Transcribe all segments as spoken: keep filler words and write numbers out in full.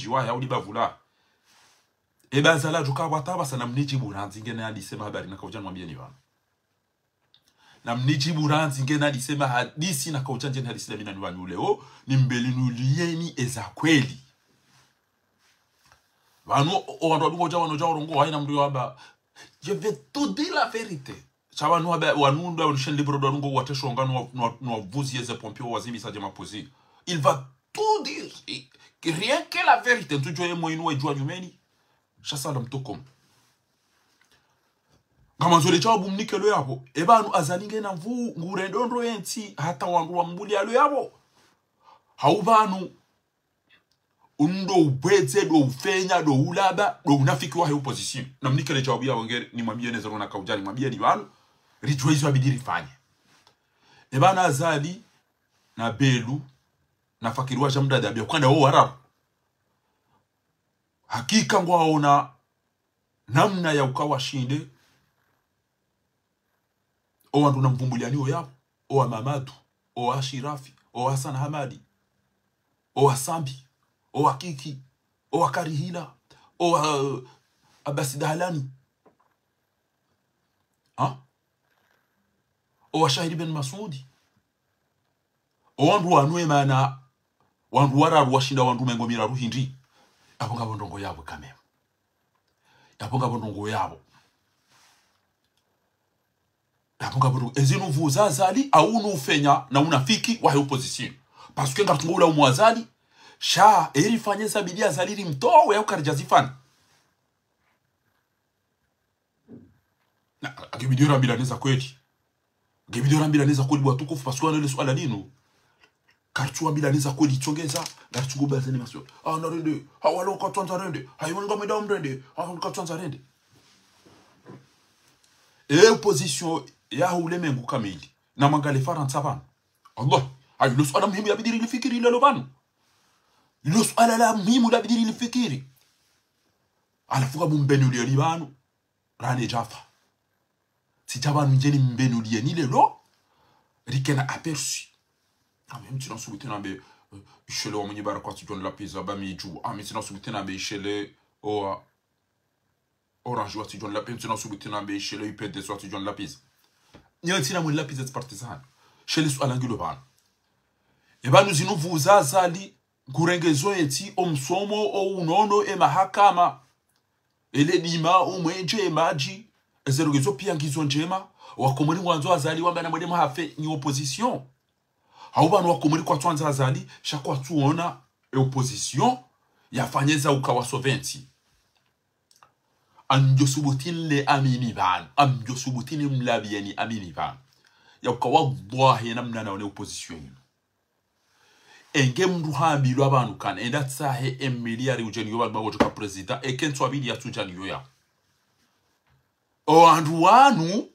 jiwa ya ulibavula eba zala joka wataba sana mniji buranzi ngene alisema habari na kauja mwambie ni bana na mniji buranzi ngene alisema hadisi na kauja ngene alisema mina ni wanu leo ni mbelinulieni eza kweli wanu wanu wanu wanu wanu wanu haina mdu waba je vais tout dire la vérité chawa nu waba wanu ndo wanu libro ndo wanu wateshonga nu nu vuzi yeze pompier wazimi sa jema posi il va tout dire que rien que la vérité tu joye mo inu ejwa nyumeni shasa la mtokom kama zole chawa bumnike lo yabo ebanu azalinge na mvu ngure ndondo enti hata wangu wa mbuli alo yabo haubanu undo ubweze do ufenya do ulaba do unafiki wa opposition na mnikele chawa bia wongere ni mwambie neza rona kaujani mwambie ni wanu rijuizo abidiri fanye ebana azali na belu na fakirwa jamda dabia kwanda o warabu hakika ngwaona namna ya ukawa shinde o wandu na mvumbulianiyo yapo o Mamadu o Ashirafi o Hassan Hamadi o Asambi o Akiki o Akarihila o uh, Abasidahalani ha o Shahidi Ben Masudi o wandu wanwe mana wandu wararu washinda wandu mengomira ruhindi aponga bondongo yabo kameme aponga bondongo yabo aponga bondongo ezinu vuza zali au nu fenya na unafiki wa opposition parce que ngatungula umwazali sha eri fanye sabidia zaliri mtowe au karjazifani na akibidio rambila neza kweli akibidio rambila neza kweli watukufu parce que wana ile swala dino karchua bila neza kweli chongeza garchugo bazeni masyo ah na rende hawalo katwanza rende hayonga medam rende hawalo katwanza rende e position ya ulemengu kamili na mangale faransa bana Allah ay lo swala muhimu ya bidiri lifikiri ile lo bana lo swala la muhimu la bidiri lifikiri alafuka mumbenulie libanu rane jafa si tabanu njeni mbenulie ni lelo rikena aperçu ah mais tu n'as souhaité n'abe ishele wa mwenye bara kwa tujon la pizza ba miju ah mais tu n'as souhaité n'abe ishele o orange wa tujon la pizza tu n'as souhaité n'abe ishele U P D soit tujon la pizza nyanti na mwenye la pizza partisan shele su alangi lo bana e ba nous inu vuza zali kurengezo eti omsomo o unono e mahakama ele dima o mwenje maji ezerugezo pia ngizo njema wakomori mwanzo azali wamba na mwede hafe ni opposition haubanu wakomori kwa tuanza azali shakwa tuona e opposition yafanyeza ukawa soventi amjo subutile amini ban amjo subutile mlabieni amini ban ya ukawa bwahe namna na opposition enge mndu hambilwa abantu kana enda tsahe emiliari ujeni yoba bago joka president ekentso abili ya tujani yoya o andu wanu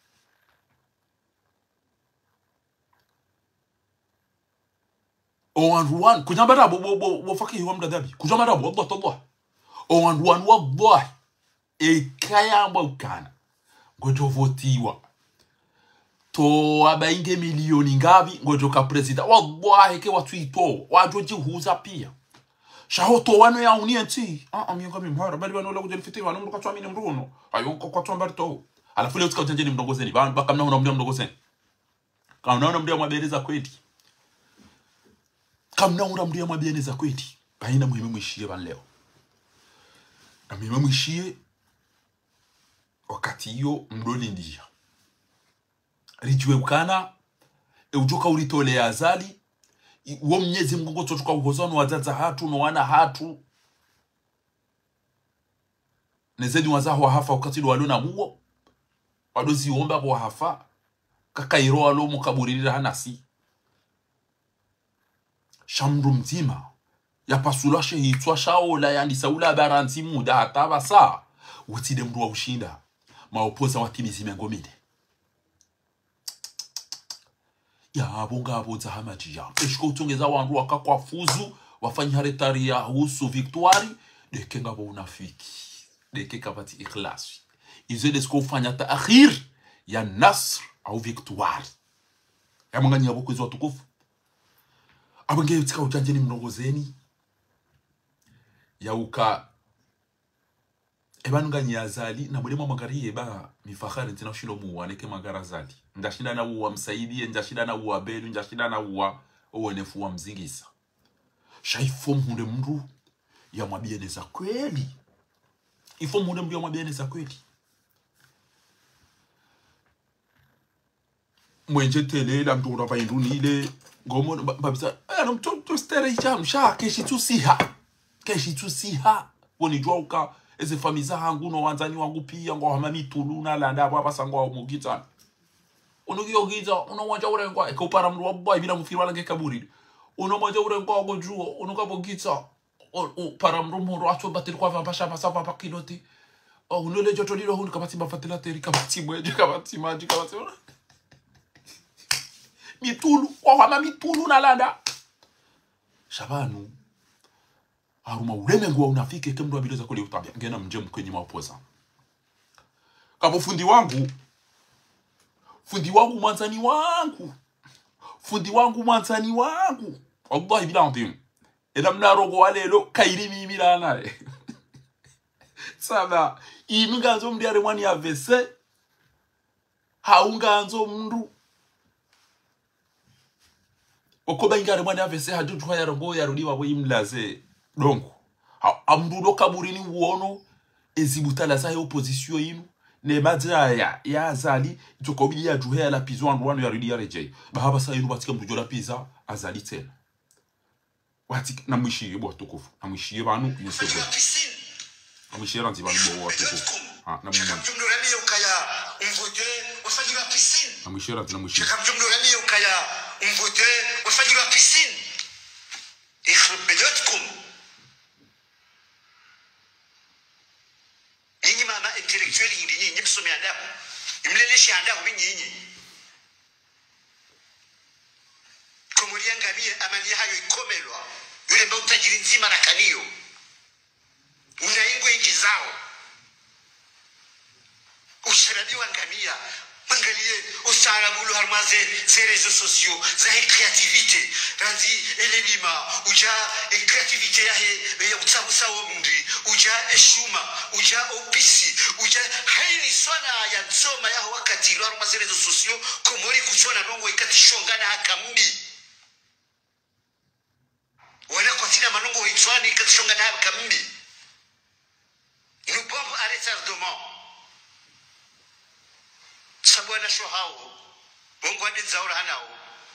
o andu wanu kujambara bo bo bo faki wa mdadabi kujambara bo Allah Allah o andu wanu wallahi e kayamba ukana ngojo votiwa to abainge milioni ngabi ngojo ka president wallahi ke watu ito wajoji huza pia shahoto wano ya unienti ah amiyo mi mhara bali wano la kujeli fiti wano mruka tu amini mruno ayo kwa tu ambarto alafu leo tukao janjeni mdogo zeni bana baka mna unamdia mdogo zeni kama mna unamdia mwabereza kweli kama mna unamdia mwabereza kweli baina muhimu mwishie ban leo na muhimu mwishie wakati hiyo mdoli ndia rijwe ukana e ujoka ulitole azali uo mnyezi mgongo totuka uhozano wazaza hatu no wana hatu nezedi wazaho wa hafa wakati lo walona muo wadozi omba kwa hafa kakairo walo mukaburirira hanasi shamru mzima ya pasulashe hitwa shaola yani saula baranti muda hata basa utide mru wa ushinda maopoza watimizi mengomide ya abonga abonza hamaji ya eshko utongeza wandu wakakwa fuzu wafanya retari ya husu victoire deke ngabo unafiki deke kapati ikhlasi izo desko ufanya taakhir ya nasr au victoire ya manganya boko izo tukufu abange utika ujanjeni mnogozeni yauka eba ngani azali na mulema magari eba mifahari ntina shilo muwane ke magara zali ndashinda na uwa msaidie ndashinda na uwa belu ndashinda na uwa uonefu wa mzingisa shaifo mhunde mru ya mwabieneza kweli ifo mhunde mru ya mwabieneza kweli mwenje tele la mtu urapa induni ile gomo babisa ano mtu to stere jam sha keshi tu siha keshi tu siha woni jwauka eze famiza hangu no wanzani wangu pia ngo hamami tuluna landa baba sangwa mugita unugiyo giza uno wanja urengwa ko para mru wabba bila mufirwa lange kaburi uno wanja urengwa go juo uno kabo gita o para mru mru acho batiri kwa vapasha pasa papa kiloti o uno le joto lilo hunu kabati bafatela teri kabati mweje kabati maji kabati mitulu kwa hama mitulu na landa shabanu haruma uleme nguwa unafike kemdu abileza kule utabia ngena mje mkwenye mapoza kabo fundi wangu fundi wangu mwanzani wangu fundi wangu mwanzani wangu wallahi bila ndim eda mnarogo walelo kairi mimi la nae saba iminganzo mdiare mwani ya vese haunganzo mndu okoba ingare mwana avese hajuju ya rongo ya rudiwa bo imlaze donc amdudo kaburini uono ezibutala sa opposition yinu ne madra ya ya azali tokobi ya juhe la pizo andwano ya rudiya reje bahaba sa yinu batika mdujo la pizza azali tena wati namwishiye bo tokofu namwishiye banu yesego namwishiye ranzi banu bo tokofu ha namwishiye kamjumdorani ukaya umvote wafajiwa piscine namwishiye ranzi namwishiye kamjumdorani ukaya umvote wafajiwa piscine ikhrib biyotkum nyinyi mama intellectual yindi nyinyi msome adabu imleleshe adabu nyinyi komuriangamie amani hayo ikomelwa yule ndo utajiri nzima na kanio unaingwe ingi zao usharabiwa ngamia mangalie usarabulu harmaze ze réseaux sociaux za créativité ranzi elelima uja e créativité ya he ya utsabusa womundi uja eshuma uja opisi uja haini sona ya nsoma ya wakati lo harmaze réseaux sociaux komori kuchona nongo ikatishongana hakambi wala kwa tina manongo itwani ikatishongana hakambi nous pouvons arrêter retardement sabwana shohao bongo hadi zaura hanao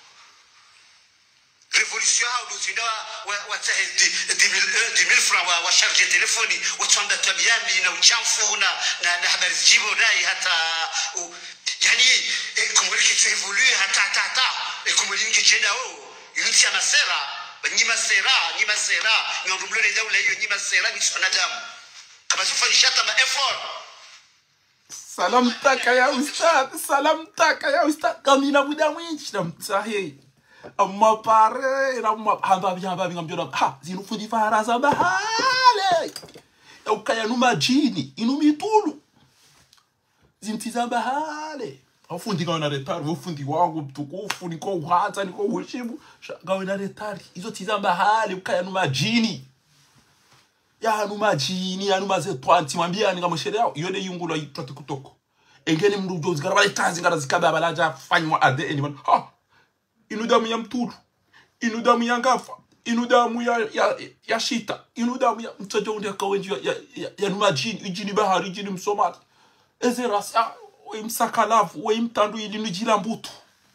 révolution hao dotinda wa wa dix mille francs wa, wa charge telefoni watanda tabiani na uchamfu na na, na habari jibo dai hata uh, yani e, kumuliki tu evolue hata hata hata e, kumuliki chenda o yunti ya masera nyima sera nyima sera ngomblole zaula hiyo nyima sera ni sonadamu kama sifanye shata ma effort. Salam taka ya ustad, salam taka ya ustad. Kamina muda mwinchi na mtahe. Amma pare, amma hamba bi hamba bi ngamjona. Ha, zinu fundi fara za bahale. Ya ukaya numa jini, inu mitulu. Zintiza bahale. Afundi gawe na retari, ufundi wangu mtukufu, niko uhata, niko uheshimu. Gawe na retari, izo tiza bahale, ukaya numa jini. Ya numa jini ya numa ze twanti mwambia nga mshere yao yode yungulo yitatu kutoko engene mrujo zigarabale tazi ngara zikaba balaja fanywa ade anyone ha inudamu ya mtulu inudamu ya ngafa inudamu ya ya, ya shita inudamu ya mtojo unde kawenji ya, ya, ya, ya numa jini ijini bahari ijini msomali eze rasa we msakalavu we mtandu ili nujila mbutu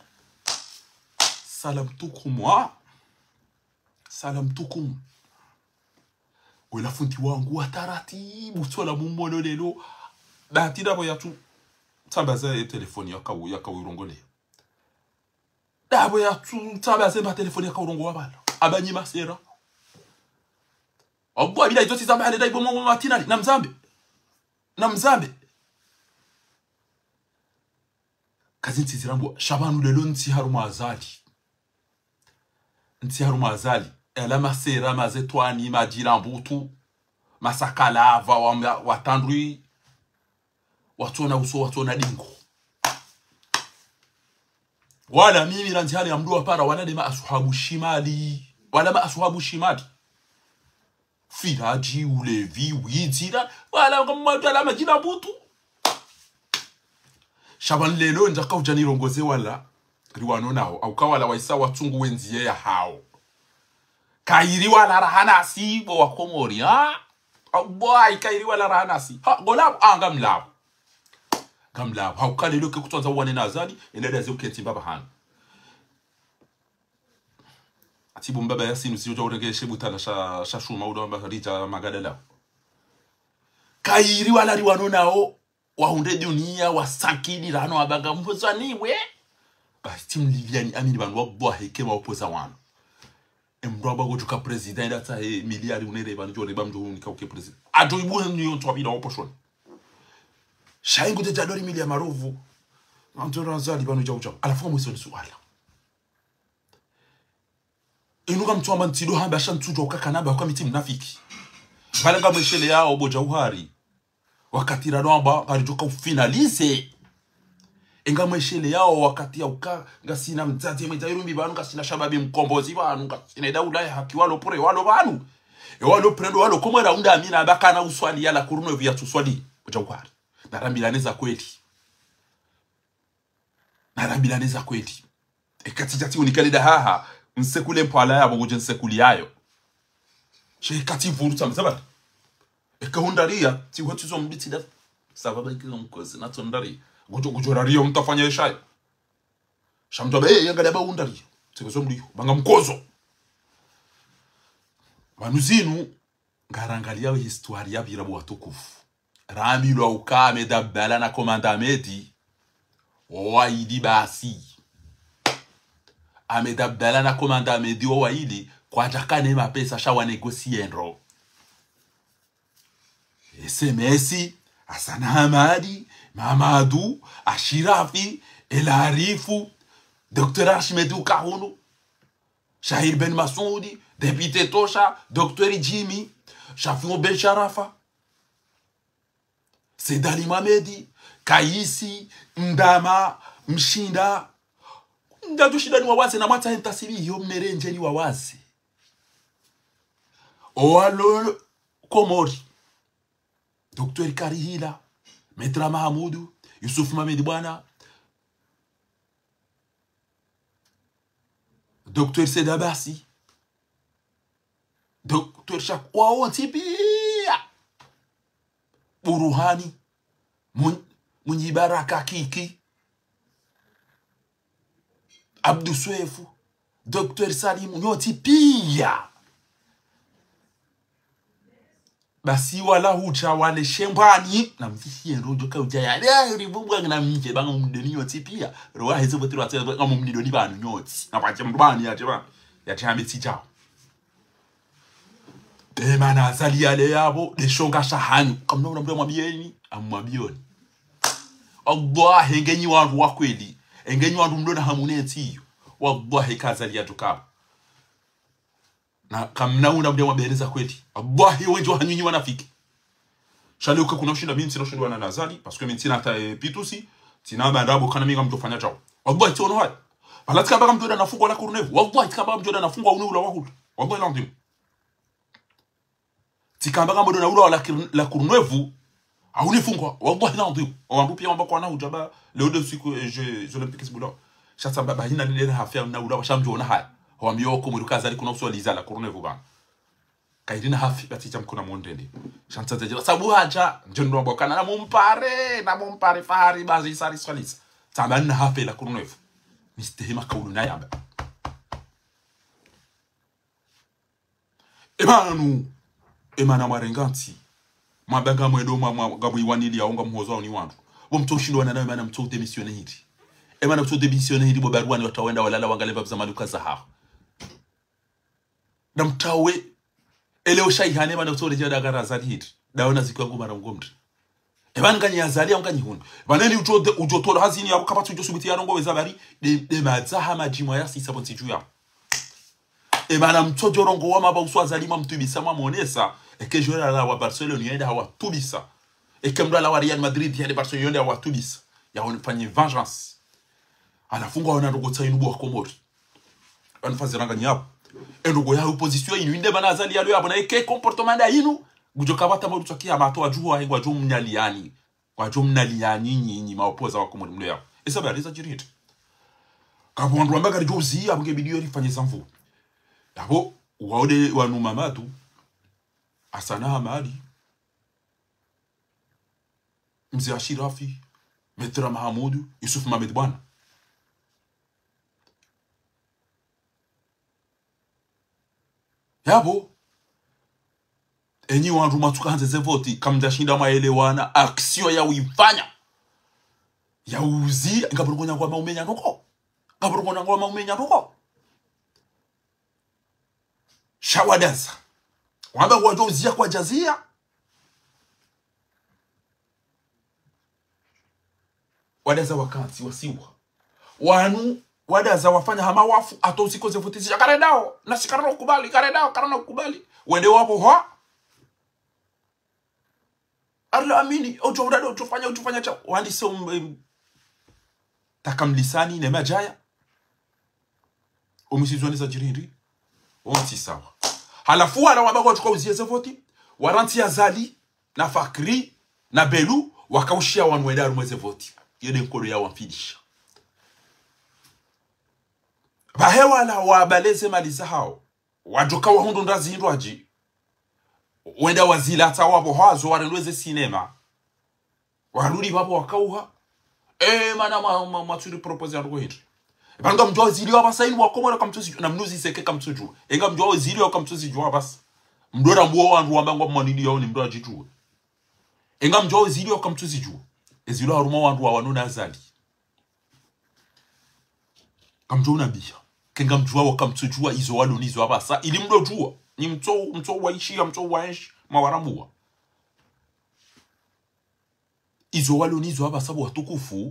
salam tukum wa salam tukum wela fundi wangu wataratibu tsola mumono lelo batida bo yatu tsambaza e telefoni yakawu yakawurongole dabo yatu tsambaza ba telefoni yakawurongo wabala abanyi masera obwo abila izoti zambale dai bomo matinali na mzambe na mzambe kazinti zirambo shabanu lelo nti haruma azali nti haruma azali ela masera mazetwani majira mbutu masakalava watandri watona uso watona dingo wala mimi ranjali ya mdua para wala ma ashabu shimali wala ma ashabu shimali Firaji ulevi wizira wala kama la majina butu shaban lelo njaka ujani rongoze wala riwano nao au kawala waisa watungu wenziye ya hao kairi wala rahana si bo wakomori ha boy kairi wala rahana si ha golab anga mlab gamlab ha ukalelo ke kutonza wane nazali eleda ze uketi baba hana atibu mbaba yasinu siyo jawrege shebutala sha shashuma udo mbakarita magadala kairi wala riwano nao wahunde dunia wasankini rano abaga mpozaniwe basi timu Liviani amini banu wabwa hekema opoza wano embraba gojuka president ata he miliari unere banu jore bamjo unika uke president ajo ibu nyo twabida oposhon shaingu de jadori milia marovu antoro zali banu jauja alafu mwiso ni suala inuka mtu amba ntido hamba shantujo ukakanaba kwa miti mnafiki balanga mweshele yao oboja uhari wakati radwamba barijoka ufinalize enga mweshele yao wakati ya uka ngasina mzazi mwitayirumbi banu ngasina shababi mkombozi banu ngasina daula haki walo pore walo banu e walo prendo walo komera unda amina bakana uswali yala kuruno vya tuswali oja uhari na rambilaneza kweli na rambilaneza kweli e katijati unikalida haha nsekule mpala yabo goje nsekuli yayo she kati vuruta mzabata ekahundaria ti watu zo mbiti da sababa ikizo mkozi na tondari gojo gojorario mtafanya yeshayo shamtoba eh yanga daba hundaria tsezo mliyo banga mkozo manuzinu ngarangalia we historia birabu watukufu ramilo ukame dabala na komanda medi waidi basi amedabdala na komanda medi waidi kwa jakane mapesa shawa negosienro S M S, Hassan Hamadi, Mamadou, Ashirafi, El Harifu, Docteur Archimedou Kahono, Shahir Ben Masoudi, Député Tosha, Docteur Jimmy, Shafion Ben Sharafa, Sedali Mamedi, Kaisi, Ndama, Mshinda, Ndadu shida ni wawazi na mata entasibi yo merenje ni wawazi. Oalo Komori. Docteur Karihila, Metra Mahamoudou, Youssouf Mamedi Bwana, Docteur Sedabasi, Docteur Chakwaon Tipia, Uruhani, Munyibaraka Kiki, Abdou Souefou, Docteur Salim Nyotipia. Basi wala hucha wale shembani na mfishi rojo ka ujaya ya ribubwa na mje banga mdeni yoti pia roa hizo botiro ate ngam mdeni banu nyoti na pache mbani ya cheba ya chama tijao de mana zali yale yabo de shonga shahanu kamna unambe mwabieni amwabioni Allah hengenyi wandu wakweli engenyi wandu mdona hamuneti wallahi kazali yatuka na kamna unambe mwabereza kweli wallahi wenjo hanyinyi wanafiki shale uka kuna ushinda mimi sino shindwa na nazali parce que mimi tina ta pitusi tina bandabo kana minga mtofanya chao wallahi tsono hai balatika baka mtoda nafungwa la kurunevu wallahi tikamba mtoda nafungwa unu ula wahulu wallahi landim tikamba kama mtoda ula la la kurunevu auni fungwa wallahi landim wandu pia mba kwa na ujaba le de siku je je olympiques bula chatsa baba hina nile ha faire na ula washamjona hai hawamyo ko murukaza ali kuna uswaliza la kurunevu bana kaidina hafi batija mkuna mondende chantaza jira sabu haja njondo mbokana na mumpare na mumpare fahari bazi sari swalisa tabanna hafi la kurunevu nistehima kaulu na yamba emanu emana marenganti mabanga mwedo magabu iwanili yaonga mhozo ni wandu bo mtoshindwa na nawe mana mto demisione hili emana mto demisione hili bo barwani watawenda walala wangaleva bzamaluka zaha na mtawe eleo shaihane bana utoreje dagara zalihit daona zikwa ngoma na ngomri ebana nganye yazali anganyi hundu baneni ujode ujotolo hazini yabo kapatu josubiti yarongo wezabari de de mazaha majimwa ya sisa bonti juya ebana mtojo rongo wa maba uswazali mamtubisa mamonesa ekejora la wa Barcelona yenda hawa tubisa ekemra la wa Real Madrid yende Barcelona yenda hawa tubisa ya onfanye vengeance anafungwa wana rogota inubu wa Komori anafaziranga nyapo endo ya opposition inu inde bana azali yalo yabona eke comportement da inu gujoka bata mo tsoki amato ajuwa ingwa jo mnyaliani kwa jo mnaliani nyinyi maopoza wako mlo yao esa ba reza jirite kabondwa mbaka jozi abunge bidio rifanye sanfu yabo waode wanu mamatu asana hamadi mzee Ashirafi Metra Mahamudu Yusuf Mohamed bwana yabo enyi wandu matukanze zevoti kamdashinda maelewana aksio ya uifanya ya uzi ngaburugonya kwa maumenya noko ngaburugonya kwa maumenya noko shawadaza wamba kwa jozia kwa jazia wadaza wakati wasiwa wanu wadaza wafanya hama wafu ato usiko zevutisha karedao na sikarano kubali karedao karano kubali wende wapo hoa arla amini ojo udado utufanya utufanya cha wandi se um, takamlisani ne majaya omisizwani za jirindi onti sawa halafu wala wabago tuka uzie zevoti waranti ya zali na fakri na belu wakaushia wanweda rumwe zevoti yede nkolo ya wamfidisha bahewa la wabaleze maliza hao wajoka wahundu ndazi hindwaji wenda wazila hata wapo hazo warenweze sinema warudi wapo wakauha eh mana ma maturi propose yangu hindri banga mjwa zili wa basa inu wakomora kamtusi na mnuzi seke kamtuju enga mjwa zili wa kamtusi jwa basa mdora mbuo wandu wambangwa mwanidi yao ni mdora jitu enga mjwa zili wa kamtusi jwa ezilo haruma wandu wa wanuna azali kamjwa nabia kenga mjwa wa kamtujua izo walo nizo abasa ili mdo jua ni mto mto waishi ya mto waishi mawaramua izo walo nizo abasa watukufu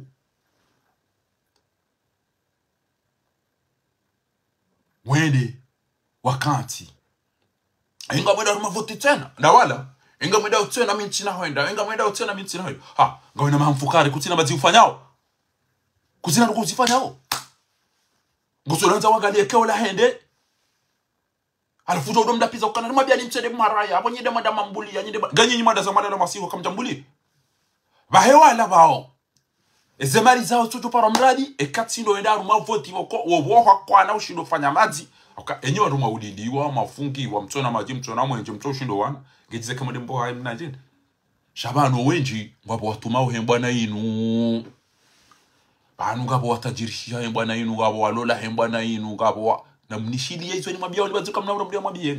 wende wakati enga mwenda ruma voti tena na wala enga mwenda utena minchina hoenda enga mwenda utena minchina hoenda ha ngawena mahamfukari kutina bazi ufanyao kutina nuku uzifanyao ngusulanza wangalie keo la hende alafuta udomda pizza ukana mabia ni mchede maraya hapo nyinde manda mambuli ya nyinde ganyi nyimada za manda na masiho kamjambuli bahewa la bao ezemari zao tutu para mradi e katsindo wenda ruma voti woko wowo kwa na ushindo fanya maji aka enyi wa ruma uliliwa mafungi wa mtona maji mtona mwenje mto ushindo wana ngejize kama dembo hai mnajini shabano wenji ngabo watumao hembwana inu banu ngabo watajirishia hembwana inu ngabo walola hembwana inu ngabo wa na mnishilia hizo ni mabia walibazuka mnaura mdia mabia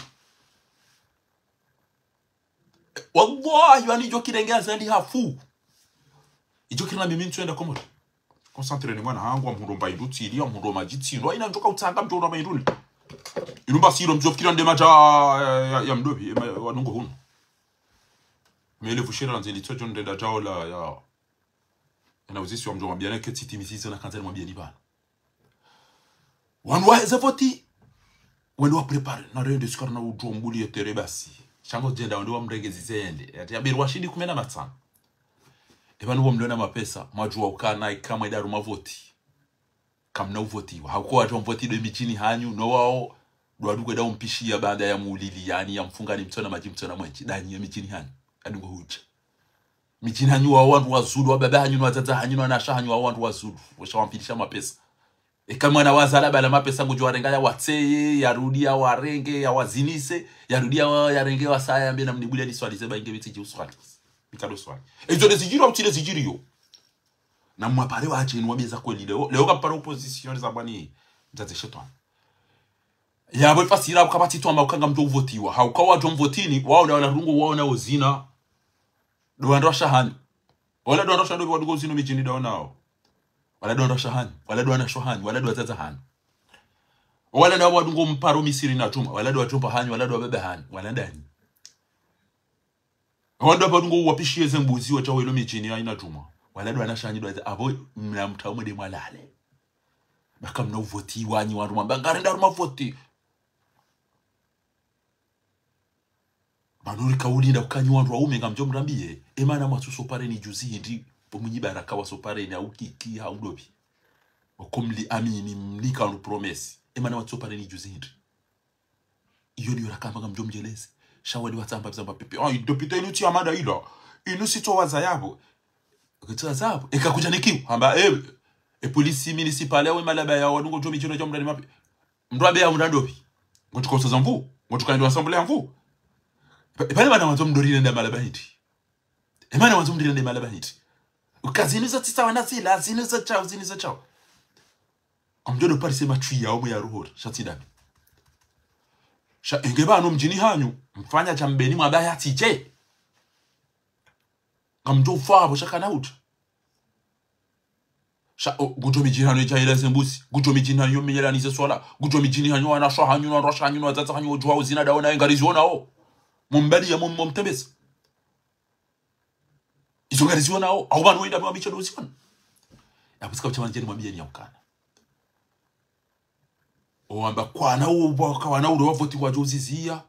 wallahi wani jo kirengea zandi hafu ijo kirina mimi ntwenda komodo concentre ni mwana hangu wa mhundo mbaindu tili ya mhundo majiti ndo ina njoka utanga mjo mbaindu inumba siro mjo fikira ndema cha ya, ya mdobi wanungo hunu mele vushira nzeli tsojo ndenda jao la ya na uzisi wa mjo mabia ke titi misizo na kanzeli mabia ni bana wanwa ezevoti wendo wa prepare na rende sikara na ujo mbuli etere basi chango jenda wendo wa mregezi zende ati abiru washindi kumena matsana ebanu bo mlona mapesa majua ukana kama idaru mavoti kamna uvotiwa hakuwa watu mvoti do michini hanyu no wao do aduko da umpishia baada ya muulili yani ya mfungani mtona maji mtona mwenchi dani ya michini hanyu aduko huja michini hanyu wa wantu wazulu wa baba hanyu wa tata hanyu na asha hanyu wa wantu wazulu washawampilisha mapesa e kama na wazala bala mapesa ngujo warenga ya wateye yarudia warenge ya wazinise yarudia yarenge wasaya mbena mnibulia ni swali seba inge bitiji uswali mikado swali ezo de zijiro utile zijirio na mwapare wache ni wabeza kweli leo leo kapara opposition za bani mzaze shetani ya bwe fasira ukabati tu amba ukanga mjo uvotiwa haukawa jo mvotini wao na wanarungu wao na ozina do andosha hani wala do andosha do wadugo zino mijini do nao wala do andosha hani wala do andosha hani wala do azaza hani wala na wadungo mparo misiri na tuma wala do watumpa hani wala do bebe hani wala ndani wanda badungo wapishie zembuzi wa chawo ilo mijini haina tuma wala do anasha hani do abo mnamtawo de mwalale baka mna uvoti wanyi wandu mambangare ndaru mavoti manuri kauli nda ukanyi wandu waume ngamjo mrambie emana masuso pare ni juzi hindi pomunyi baraka waso pare ni aukiki ha udobi wakumli amini mlika anu promesi emana masuso pare ni juzi hindi iyo ni rakamba ngamjo mjelezi shawali watamba bizamba pepe ah idopita inuti amada ilo inusi to waza yabo kutwa zabo ekakuja nikiu hamba e e polisi municipal yawe malaba ya wanungo jomi jino jomra ni mapi mdwabe ya unandopi ngotukosa zamvu ngotukandi assemblée amvu pale bana wanzo mdorire nda malaba hiti emana wanzo mdorire nda malaba hiti ukazini za tisa wanasi la zini za chao zini za chao amjodo parise matwi ya omu ya ruhora shatidabi sha engeba no mjini hanyu mfanya cha mbeni mwabaya tije ngamjo fabo shakana uta sha gujo mijini hanyu jaila sembusi gujo mijini hanyu miyela nize swala gujo mijini hanyu ana sha hanyu na rosha hanyu na tata hanyu jwa uzina daona ngariziona o mumbali ya mumtebesa izo ngariziona o au banu ida mwabicha doziona yapusika kuchamana jeni mwambie ni yakana oamba kwana ubo kawana uro wavoti kwa jozizia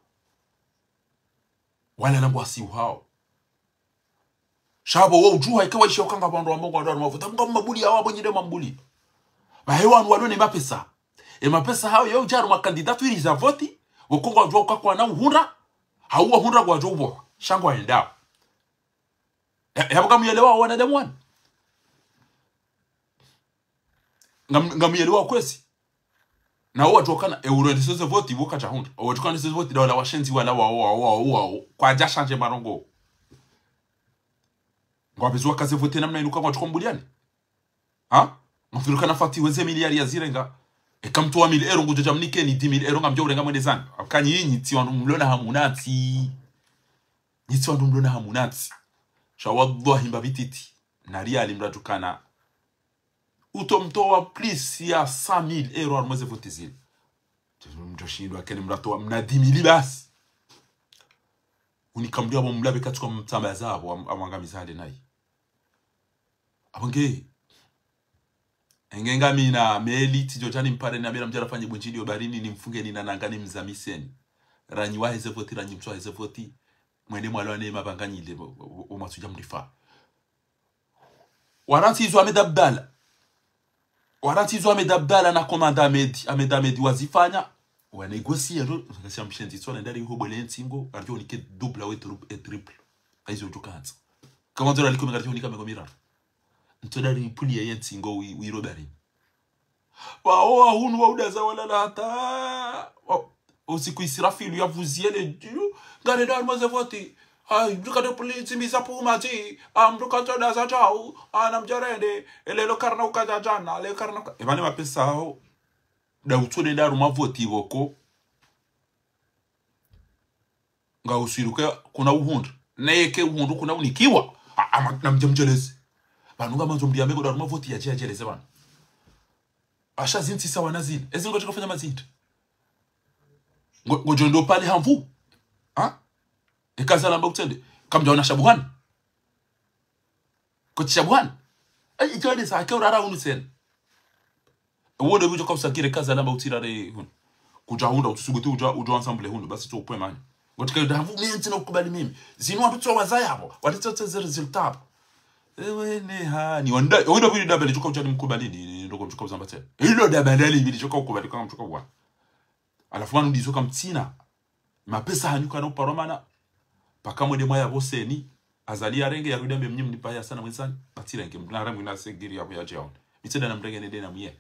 wala nangwa si hao shabo wo ujuha ikawa ishokanga bantu wa Mungu ndo mavota ngo mabuli hawa bonyide mambuli bahewa nwa ne mapesa e mapesa hao yo jaru makandidatu iri za voti wokongo jwa kwa kwana uhunda hauwa hunda kwa jobo shangwa enda yabuka muyelewa wana demwan ngam ngamuyelewa kwesi na wao watokana euro ndisoze voti boka cha hunda watokana ndisoze voti dawala washenzi wala wao wao wao kwa jashanje marongo ngwabizwa kaze vote namna inuka kwa tukombuliane ha mfiruka nafati weze miliari ya zirenga ekamtoa mil euro ngujo jamnike ni dix mille euro ngamjo urenga mwendezana akanyi yinyi ti wandu mlona hamunati nitsi wandu mlona hamunati shawallahi mbabititi na real mratukana utomtoa please ya cent mille euro armoze vote zile mjoshindwa kene mratoa mna dix mille basi unikamdia abo mlabe katika mtamba zabo amwangamizade nayi abange engenga mina meli tijotani mpare na bera mjara fanye bunjidi obarini ni mfunge ni nanangani mzamiseni ranyi wa heze voti ranyi mtwa heze voti mwene mwalo ne mabanganyi ile o masuja mrifa waranti izo amedabdala waranti izo amedabdala na komanda Ahmed Ahmed Ahmed wazifanya wa négocier kasi amshendi tsona ndari hobo lentingo arjo nike double ou triple aizo jukanza comment on a liko ngarjo nika mengomira ntodari puli ya yentingo wi wi robari wa o hunu wa udaza wala la hata o siku israfilu ya vuzie le dieu ngare dar maze voti ai duka de puli timiza pumati am duka toda za chao ana mjarende elelo karna ukaja jana le karna e bale mapesa ho da utone daru mavoti boko nga usiruka kuna uhundu neke uhundu kuna unikiwa na mjamjelezi banunga manzombia mego daru mavoti ya jejeleze bana asha zinti sawa nazile ezingo tukafanya mazinti ngojo ndo pale hamvu ha ekazala mbakutende kamjaona shabuhani ko shabuhani ai itwade sa ka urara unusene wode bujo kwa usakire kaza lamba utirare hun kuja hunda utusuguti uja ujo ensemble hunda basi to point mani ngotika ndavu menti na ukubali mimi zinu watu twa wazayabo watotse ze resultat ewe ne ha ni wanda wenda bili dabali joka uja mkubali ni ndoko mchuka uzambate hilo dabali bili joka ukubali kama mchuka bwa alafu manu ndizoka mtina mapesa hanyuka na uparomana paka mwede mwaya boseni azali arenge ya rudambe mnyi mnipaya sana mwenzani batira nge mlara mwina segiri ya ya jaon mitenda na mrenge nede na mye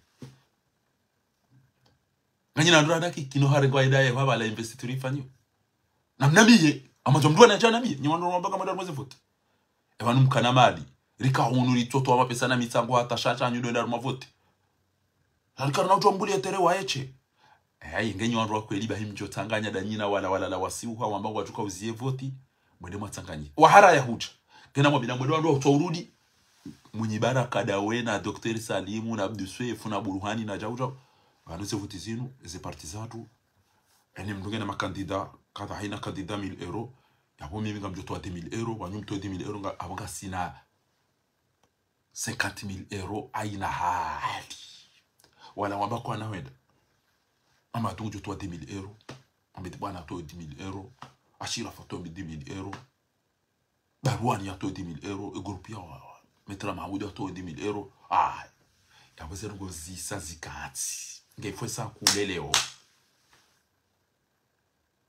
nganyina ndura daki kino hare kwa idaye baba la investiture ifanyo namnamiye amajomdwa na jana miye nyamando mbaga madar mweze vote ebanu mkana mali rika hunu ritoto wa pesa na mitsango hata shacha nyudo ndar mavote harika na utombuli etere waeche eh ngenyo wandu wakweli bahimjo tanganya danyina wala wala la wasiuha wamba watuka uzie voti mwende mwatanganyi wahara ya huja kena mwabina mwende wandu utawurudi mwenye baraka dawe na Dr Salimu na Abdou Swefu na Buruhani na Jauja banose voti zinu ze partizatu ene mdunge na makandida kada haina kandida mille euro yabo mimi ngamjotoa dix mille euro wanyumtoa dix mille euro nga abanga sina cinquante mille euro aina hali wala wamba kwa na wenda ama tunjo toa dix mille euro ambeti bwana toa dix mille euro ashira fato dix mille euro barwani ya toa dix mille euro e groupe ya metra mahudi ya toa dix mille euro ah yabo zero ngozi sazikati ngefwe sa kuleleo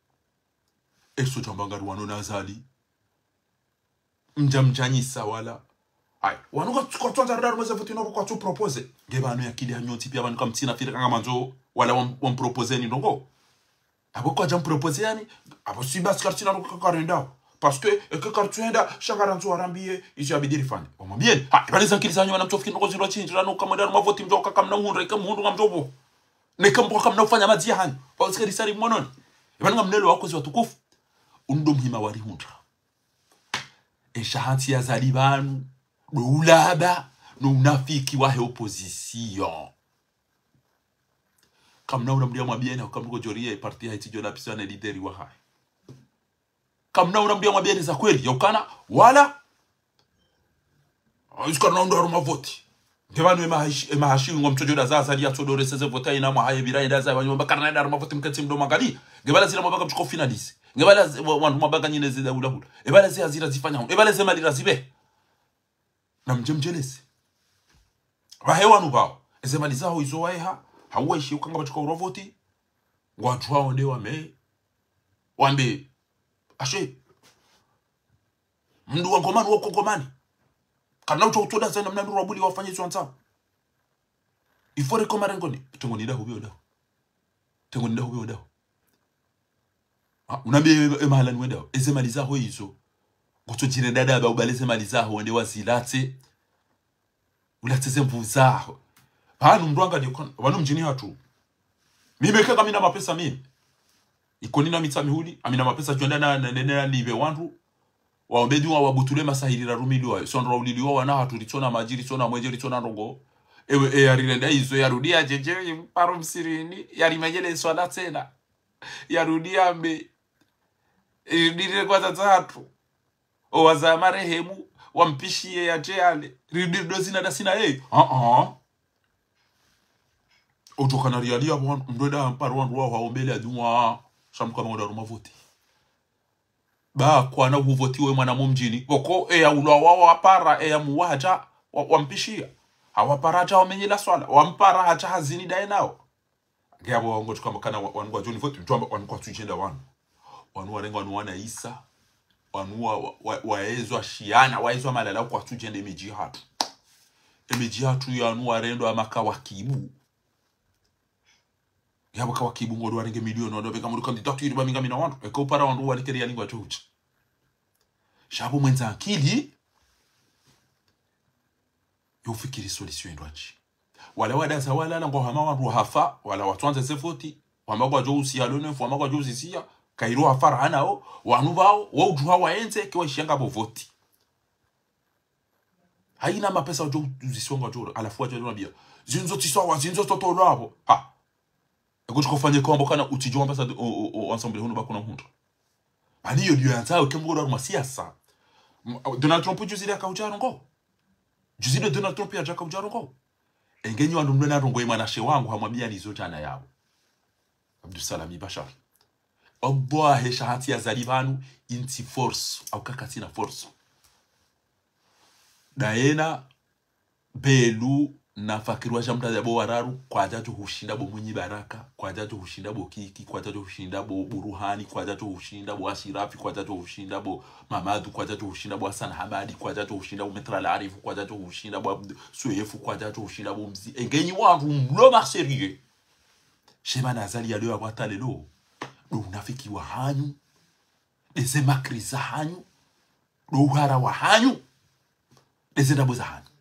eso jambangari wano nazali mja mjanyisa wala ai wanuka tukotwanza rada rumeze voti no kwa tu propose ngebano yakili hanyoti pia banuka mtina fira kanga manzo wala wam, wam propose ni ndongo abo kwa jam propose yani abo siba skartina no kakarenda parce que e que kartuenda shangara nzo arambie ijo abidiri fani omo bien ha baliza nkiliza nyuma na mtofi no ziro chinjira no kamada no voti mjoka kamna hunre kam hundu ngamjobo ne kambo kamna ufanya madia hani parce que risari mononi ebanga mnelo wako zi watukufu undo mhima wari hundra eshahati ya zalibanu no ulaba no unafiki wahe opposition kamna unamdia mwabiene kamnuko joria parti haiti jona pisana lideri wa hai kamna unamdia mwabiene za kweli yokana wala iskana undo haruma voti ngevanu emahashi ngo mtojoda za zali atodore seze vota ina mwa haye bira ida za wanyomba karna ida haruma voti mkati mdo magali ngebala zira mabaka mchiko finalist ngebala wantu mabaka nyine zida hula hula ebala zira zira zifanya hula ebala zema lira zibe na mjemjelesi vahewa nubao ezema lizaho izo waeha hawa ishi ukanga bachika urovoti watu hao ndewa me wambe ashe mndu wangomani wako ngomani kana uto utoda zana mnandu rabuli wafanye hizo ansao ifore koma rengoni tengo nida hubio dao tengo nida hubio dao ah unambie emahala ni wendao ezema lizaho izo goto jire dada ba ubaleze malizaho wende wazilate ulateze mvuzaho hanu mndwanga ni wanu mjini hatu mimi kaka mina mapesa mimi ikoni na mitsa mihuli amina mapesa jonda na nenena live wantu waombedi wa wabutule masahirira rumiliwa sondra uliliwa wana hatu litona majiri tona mweje litona rongo ewe e yarirenda izo yarudia jeje paro msirini yarimejele swala tena yarudia mbe dire kwa tatu o waza marehemu wampishie ya jeale ridir dozina da sina eh ah ah otokana rialia bon ndoda amparo wandu wa waombele adumwa shamka moda ruma voti ba kwa na uvotiwe mwana mumjini boko e ya ulwa wao apara e ya muwaja wampishia hawaparaja wamenyela swala wampara hacha hazini dai nao ngabo wango tukamba kana wangu wa John voti mtu wangu tujenda wanu wanu warenga wanu wana Isa wanu waezwa wa shiana waezwa malala kwa tujende miji hatu miji hatu ya wanu warendo amaka wakibu yabo kwa kibu ngo warenge milioni ndo beka muri kandidatu yiri baminga mina wantu eko para wandu walikeri ya lingwa chuchi shabo mwenza akili yofikiri solution ndwachi wala wadaza wala ngo hama wandu hafa wala watwanze sefoti wamagwa jousi alone fo wamagwa jousi sia kairo afara hanao wanu bao wo ujuha waenze kiwa shanga bo voti haina mapesa jo zisonga jo alafu ajo nabia zinzo tiswa zinzo toto labo ha ekuti kufanye kombo kana utijomba pesa ensemble hono bakuna hundu ani yo dio antao kemgoro ma siasa Donald Trump juzile akaujaro ngo juzile Donald Trump ya jaka ujaro ngo engenyi wandu mnena rongo imana she wangu hamwambia ni zote ana yao Abdusalami Bashar obwa hesha hati ya zalibanu inti force au kakatina force daena belu na fakirwa jamda ya bo wararu kwa jajo hushinda bo mwenye baraka kwa jajo hushinda bo kiki kwa jajo hushinda bo buruhani kwa jajo hushinda bo ashirafi kwa jajo hushinda bo mamadu kwa jajo hushinda bo Hassan Hamadi kwa jajo hushinda bo Metra Larifu kwa jajo hushinda bo Suefu kwa jajo hushinda bo mzi engenyi wangu mlo marserie shema nazali ya leo wata lelo do unafiki wa hanyu eze makri za hanyu do uhara wa hanyu eze ndabo za hanyu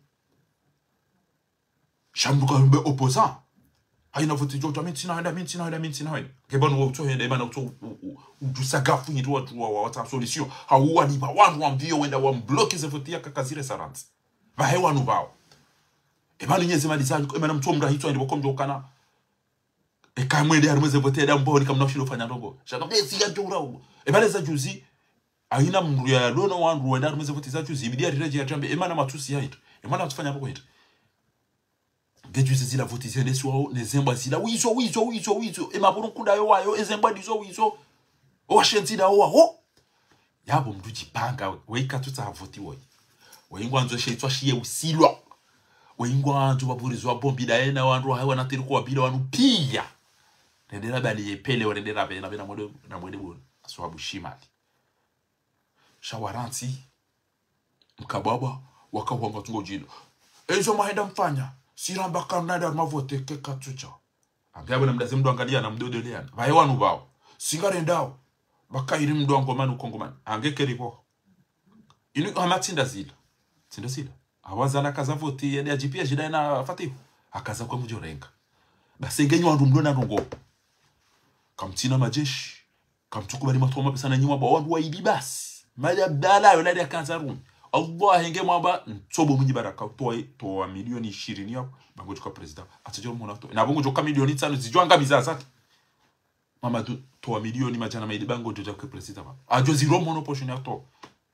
shambuka mbe opposant haina voti jo tamitsina haina mitsina haina mitsina haina kebano wo to hende bana to udusagafu nyi to watu wa wata solution hauwa ni ba wantu wambio wenda wa block ze voti yakakazire sarant va hewa no bao e bana nyeze malizanyu e bana mtu mra hito ndi bokomjo kana e kamwe ndi harumeze voti da mboni kamna shilo fanya ndongo shaka besi ya jura e bana za juzi haina mru ya lono wantu wenda harumeze voti za juzi bidia reje ya tambe e bana matusi haito e bana tufanya boko hito Gejuze zila voti zene suwa nezemba zila wizo wizo wizo wizo ema buru kunda yo wayo ezemba dizo wizo o shenzida o ho yabo mdu jipanga weika tuta voti woyi weingwa nzo sheitwa shiye usilwa weingwa nzo baburizwa bombi daena wandu hawa na tiruko wabila wanu pia rendera bali yepele rendera bena bena mode na mode bulu aswabu shimali shawaranti mkababa wakawanga tungo jino ezo mahenda mfanya siramba kanada mavote keka tucha angabo na mdaze mdo angalia na mdodo leana bae wanu bao singare ndao bakairi mdo ngomanu kongomani angekeripo inu amatinda zila tinda zila awazala kaza vote ya G P S jida na fatihu akaza kwa mujorenga basengenyo wandu mdo na rongo kamtina majeshi kamtukubali matoma pesa na nyuma ba wandu waibi basi madabdala yoladi akanzaruni Allah henge mwamba ntobo munyi baraka toa toa milioni ishirini hapo bango joka president atijoro mona to na bongo joka milioni tano zijwa ngabiza zake mama tu toa milioni majana maidi bango joka president ba ajo zero mono portion ya to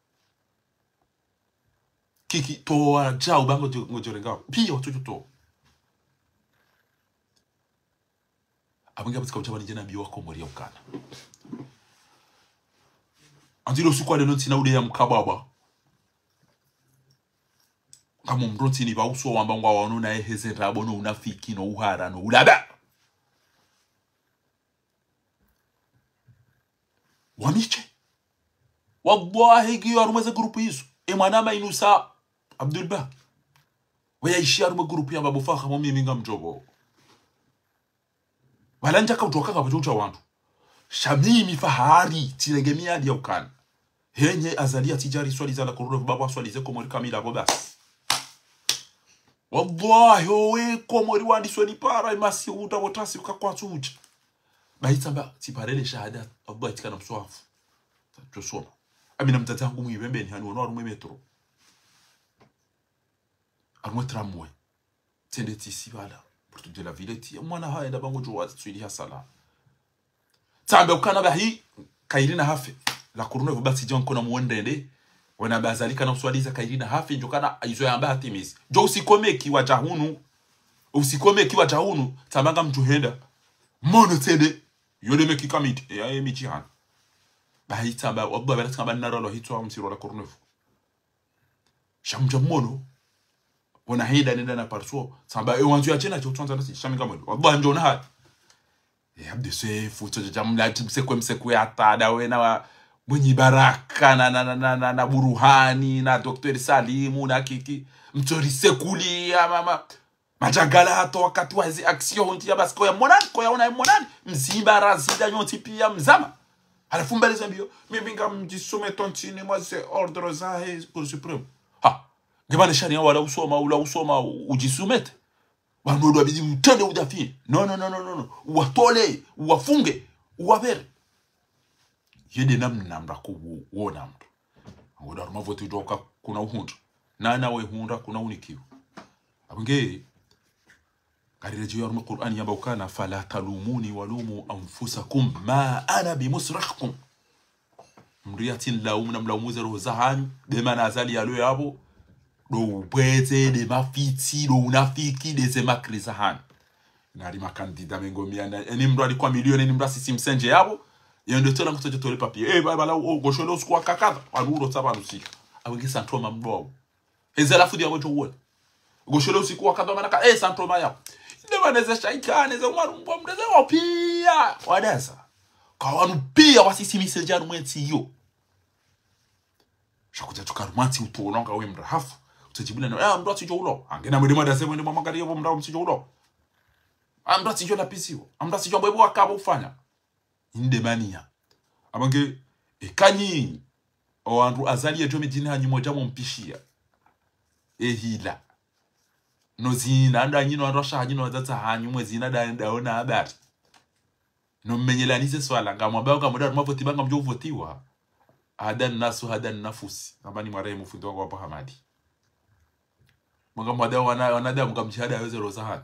kiki toa jao bango ngojorenga pia watu to abinga butika uchabani jana biwa komori ukana andilo sukwa de noti na ude ya mkababa kama mroti ni bauso wamba ngwa wano na eheze rabo no unafiki no uhara no ulaba waniche wallahi giyo arumeze grupu hizo e manama inusa Abdul Baki waya ishi arume grupu ya babu fakha mo mimi ngamjobo walanja ka utoka ka bujucha wantu shamimi fahari tiregemia dia ukana henye azalia tijari swali za la kororo baba swali ze komori kamila bobas wallahi owe komori wandi swali para imasi uta wotasi ukakwatsuja bahitamba tiparele shahada Allah itikana mswafu tusoma amina mtatangu mwibembeni hani wono arumwe metro arumwe tramway tende tisi bala pour toute la ville ti mwana haenda bango jwa tswili hasala tambe ukana bahi kairina hafe la korona vobati jon kona muondende wana bazalika na mswaliza kairina hafe njokana aizo yamba hatimizi jo usikomeki wa jahunu usikomeki wa jahunu tabanga mjuhenda mono tende yole meki kamit ya emichi han bahi tamba obba bala tamba narolo hitwa msiro la korona shamja mono wana hida nenda na parso tamba e wanzu ya chena cho twanza nasi shaminga mono obba njona ha ya abde se futo jamla tibse kwemse kuyata dawe na mwenye baraka na na na na, na Buruhani na Daktari Salimu na kiki mtori sekuli ya mama majagala hato wakati wa hizi action ya basi kwa monani kwa ona monani mzimba razida nyoti pia mzama alafu mbele zambio mimi ngamjisome tontini mwaze ordre za he pour supreme ha ngebane shani wala usoma ula usoma ujisumete wanodo abidi mtende udafi no no no no no watole wafunge uwabere yede namna namra ku wona mtu ngoda ruma vote joka kuna uhundu na nawe hunda kuna unikiwa abunge karirejo ya Qur'an yamba ukana fala talumuni walumu anfusakum ma ana bimusrakhkum mriyatin laumna mlaumuze roho zahani de manazali yalo yabo do bwete de mafiti do unafiki de zemakri zahani nari makandida mengomia eni mro alikuwa milioni ni mrasi simsenje yabo yendo tona kutoje tole papier eh baba la gosholo skwa kakata aluro tsaba lusika awenge santroma mbo ezela fudi yabo jo gosholo sikwa kakata manaka eh santroma yabo ndebaneze shaikane ze mwarumbo mdeze wapia wadasa kawanu pia wasisimise jaru mwenti yo shakuja tukarumati utononga we mrahafu utajibula na eh mrati jo ulo angena mwede madase mwede mamagari yo mrao msi jo ulo amrati jo na pisio amrati jo mbebo akabo ufanya indemania abange ekanyi owandu azali ejo medina hanyimo jamo mpishia ehila no zina anda nyino arosha hanyino wazata hanyumwe zina da ndaona habari no mmenyelanise swala ngamwambia kama ndio mavoti banga mjo votiwa adan nasu hadan nafusi nabani marehemu fundo wangu hapa Hamadi mwanga mwada wana wanada mkamjihada aweze rozahani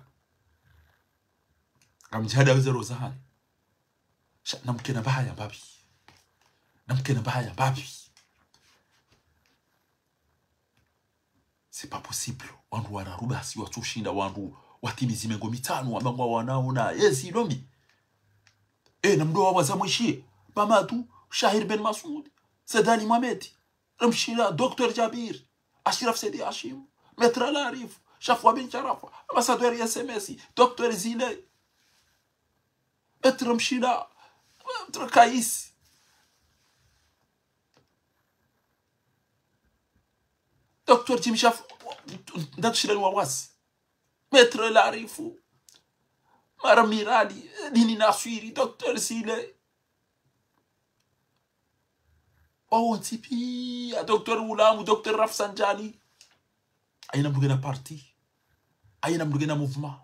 kamjihada aweze rozahani namkena bahaya babi namkena bahaya babi c'est pas possible wandu wanaruba si watushinda wandu watimizi mengo mitano wabangwa wanaona yesi lomi eh na mdoa wazamwishie mama tu Shahir Ben Masoud Sedani Mohamed Ramshira Docteur Jabir Ashraf Sedi Hashim Maître Larif Shafwa bin Sharafa Ambassadeur S M S Docteur Zile Maître Ramshira Maître Kaïs docteur Jimshaf ndatushirani wawasi metre larifu mara mirali nini naswiri docteur Sile oh tipi a docteur Ulamu docteur Rafsanjani aina mdugena parti aina mdugena mouvement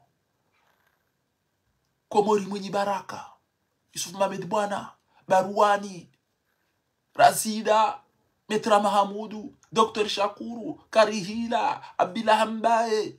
Komori Mwenye Baraka Yusuf Mohamed Bwana Baruani Razida Metra Mahamudu docteur Shakuru Karihila Abdillah Hambaye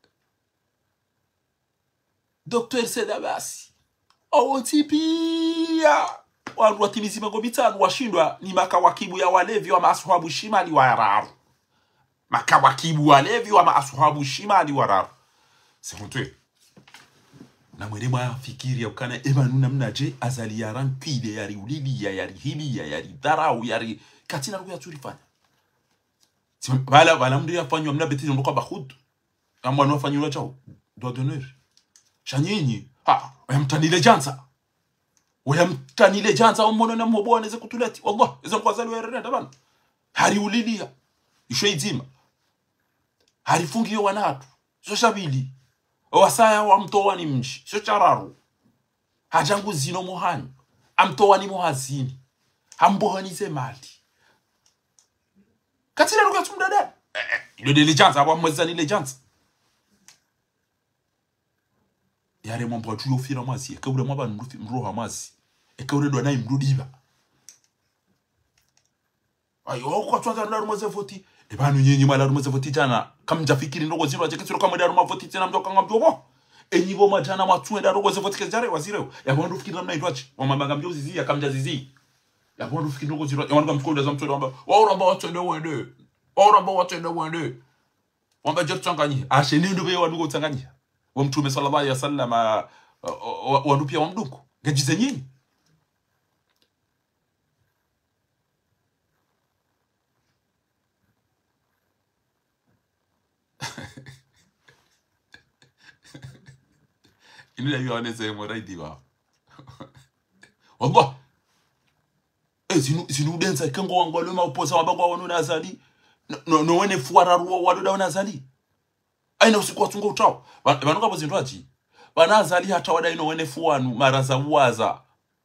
docteur Sedabasi Owotipia wandu watimizima gobitanu washindwa ni makawakibu ya walevi wa maashabu shimali wa yararu makawakibu walevi wa maashabu shimali wa yararu sehontwe na mwelema ya fikiri ya ukana emanu na mnaje azali ya rampide yari ulili ya yari hili ya yari darau yari katina ruku ya turifanya bala bala mdu ya fanyo mna betizo mdoka bahudu amwanu wafanyo ula chao doa d'honneur shanyinyi ha wayamtanile jansa wayamtanile jansa umono na mhobo waneze kutuleti wallah izo mkwazali wa yarene tabana hari ulili ya isho izima hari fungi yo wanatu so shabili wasaya wa mtowa ni mji sio chararu hajangu zino muhanyu amtowa ni muhazini hambohanize mali katila ruka tumdada ile diligence aba mweza ni diligence yare mambo tu yofira mazi ekawure mwaba ndufi mroha mazi ekawure ndo nayi mrudiba ayo kwa twanza ndo rumaze voti ebanu nyenyi mala rumaze voti jana kamja fikiri ndogo zino ajeketsiro kamwe ndo rumaze voti tena mdoka ngambyo enyibo majana matue ndo rumaze voti kezare wazireo yabondo fikiri namna itwachi wamabanga mbyo zizi akamja zizi yabondo fikiri ndogo zino yawandu mkondo za mtoto amba wauramba watende wende wauramba watende wende wamba jetu tsanganyi ashe nindo be wadugo tsanganyi wa mtume sallallahu alaihi wasallam wandu pia wamduko ngajize nyinyi Inula yone se mo raidi ba wallah eh sinu sinu densa kango wangu lema uposa wabagwa wanu nazali no no wene fuara ruwa wadoda nazali aina usiku watunga utao banuka bozinto achi banazali hata wada ino wene fuanu maraza waza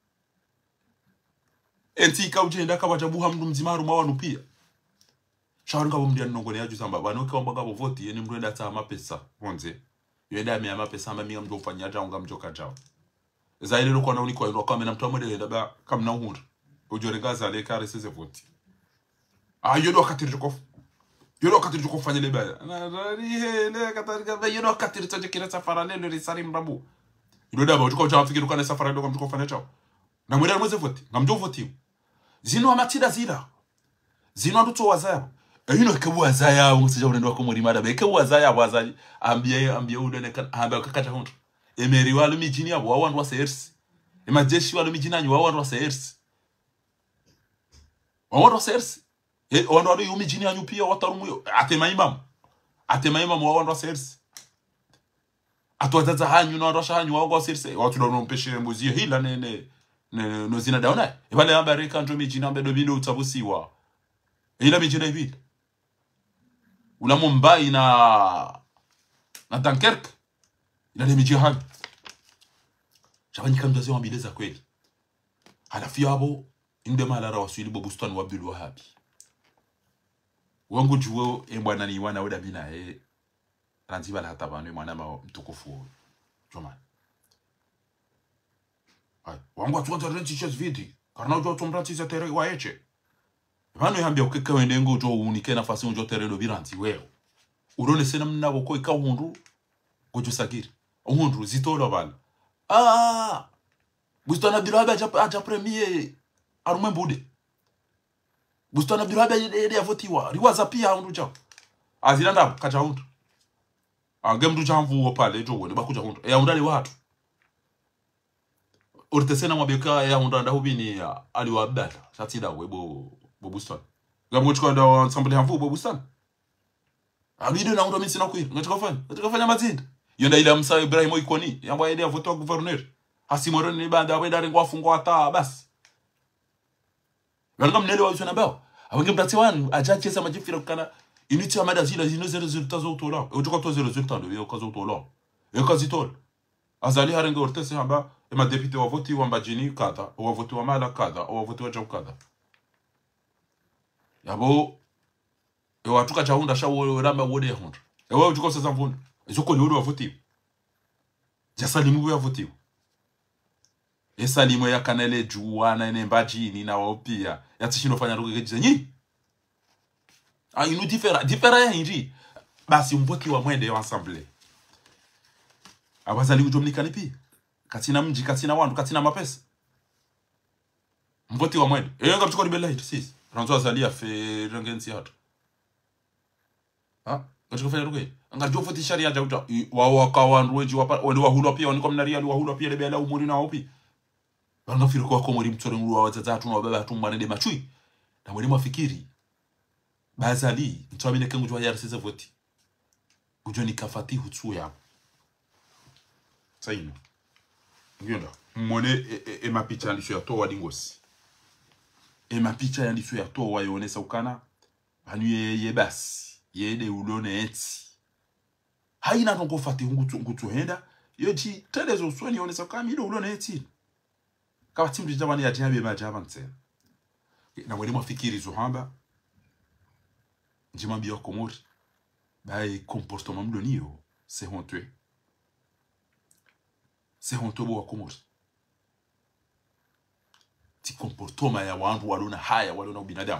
enti ka ujenda ka batabuha mndu mzimaru mawanu pia shawari ka bomdia nongole yaju samba banuka wambaga bo voti yeni mndu enda ta mapesa bonze yenda mi amapesa amba minga mndu ufanya jao mjoka jao zaile lokwa na uniko ndo kama na mtu amode yenda ba kam na uhuru ujorengaza le kare seze voti ayo ndo akatiri kofu Yoro katiri tuko fanya lebaya. Na rari he le katiri ba yoro katiri toje kira safara lelo risari mrabu. Yoro daba tuko cha fikiri kana safara lelo kamtuko fanya chao. Na mwera mweze voti, ngamjo voti. Zino amatida zira. Zino nduto wazaya. E yino kebu wazaya umusija unendo ko muri mada be kebu wazaya wazaji ambie ambie udene kan amba kakata hundu. Emeri walu mijini abo wawandu wasersi. Emajeshi walu mijini anyu wawandu wasersi. Wawandu wasersi. E wano wano yumi jini anyu pia watarumuyo atema imam atema imam wa wano sersi atu wataza hanyu na wano hanyu wa wano sersi watu dono mpeshe mbuzi hila ne ne ne no zina daona e wale amba reka njo mijini ambe domino utabusiwa hila mijini hivi ula Mumbai na na Dunkirk ila ne mijini hanyu shabanyika mdazi wa mbileza kweli halafu yabo inde malara waswili bobustan wa Abdul Wahabi wangu juo e mwana ni wana oda bina e ranziba la hatabanu mwana ma mtukufu choma ai wangu atu anta renchi chess vidi karna ujo tumranti za tere wa eche vano yambia ukeka wendengo ujo unike nafasi ujo tere do biranti weo urone sena mnabo ko ikawundu gojo sagiri ohundu zitolo bana ah bustana Abdullah aja aja premier arume mbude Bustana Abdullah ya ya votiwa riwaza pia undu chao azilanda kacha undu angem du chamvu wo pale jo wone bakuja undu ya undale watu urtesena mwabeka ya undu anda hubini ya ali wa Abdalla satida webo bo Bustana gamwe chiko ndo ensemble hamvu bo Bustana abide na undu misi na kwiri ngatoka fanya ngatoka fanya mazinda yonda ile amsa Ibrahim Ikoni yamba ile voto gouverneur hasimoro ni banda wenda ringwa fungwa ata basi Wanga mnele wa usona bao. Awange mtati wanu ajaje sama jifira kana initi amada zila zino zero resultats autola e utoka to zero resultats de okazo autola e kazitol azali harenge ortese hamba e ma député wa voti wa mbajini kada wa voti wa mala kada wa voti wa jawkada yabo e watuka chaunda shawo ramba wode honda e wa utoka sasa mvunda ezoko ni wa voti jasalimu wa voti e salimu ya kanele juwana ne mbajini na wopia yatishino rugo gejize nyi ah inu different different inji basi mvoti wa mwende wa ensemble abazali kujomnikani pi katina mji katina wandu katina mapesa mvoti wa mwende eyo ngapchiko libela hit sis ranzo azali afe rangensi hatu ha ngachiko fanya rugo ngajo voti sharia jauta wa waka wandu weji wa wende wa hulwa pia waniko mnaria wa hulwa pia lebela umuri na opi banga firo kwa komori mtsore nguru wa tatu na baba tumba nende machui na mwalimu afikiri bazali mtwamine kengu jwa yari sasa voti kujoni kafati hutsu ya saino ngionda mone e, e, e mapicha ndiso ya towa dingosi e mapicha ya ndiso ya towa yonesa ukana banu ye, ye basi ye de ulone eti haina tongo fati ngutu ngutu henda yoji telezo swani yonesa ukana ile ulone eti kawa timu jabani ya jabe majaba ntse na mwalimu afikiri zuhamba njima biyo komori bae comportement mloniyo c'est honteux c'est honteux bo komori ti comportement ya wandu walona haya walona ubinadamu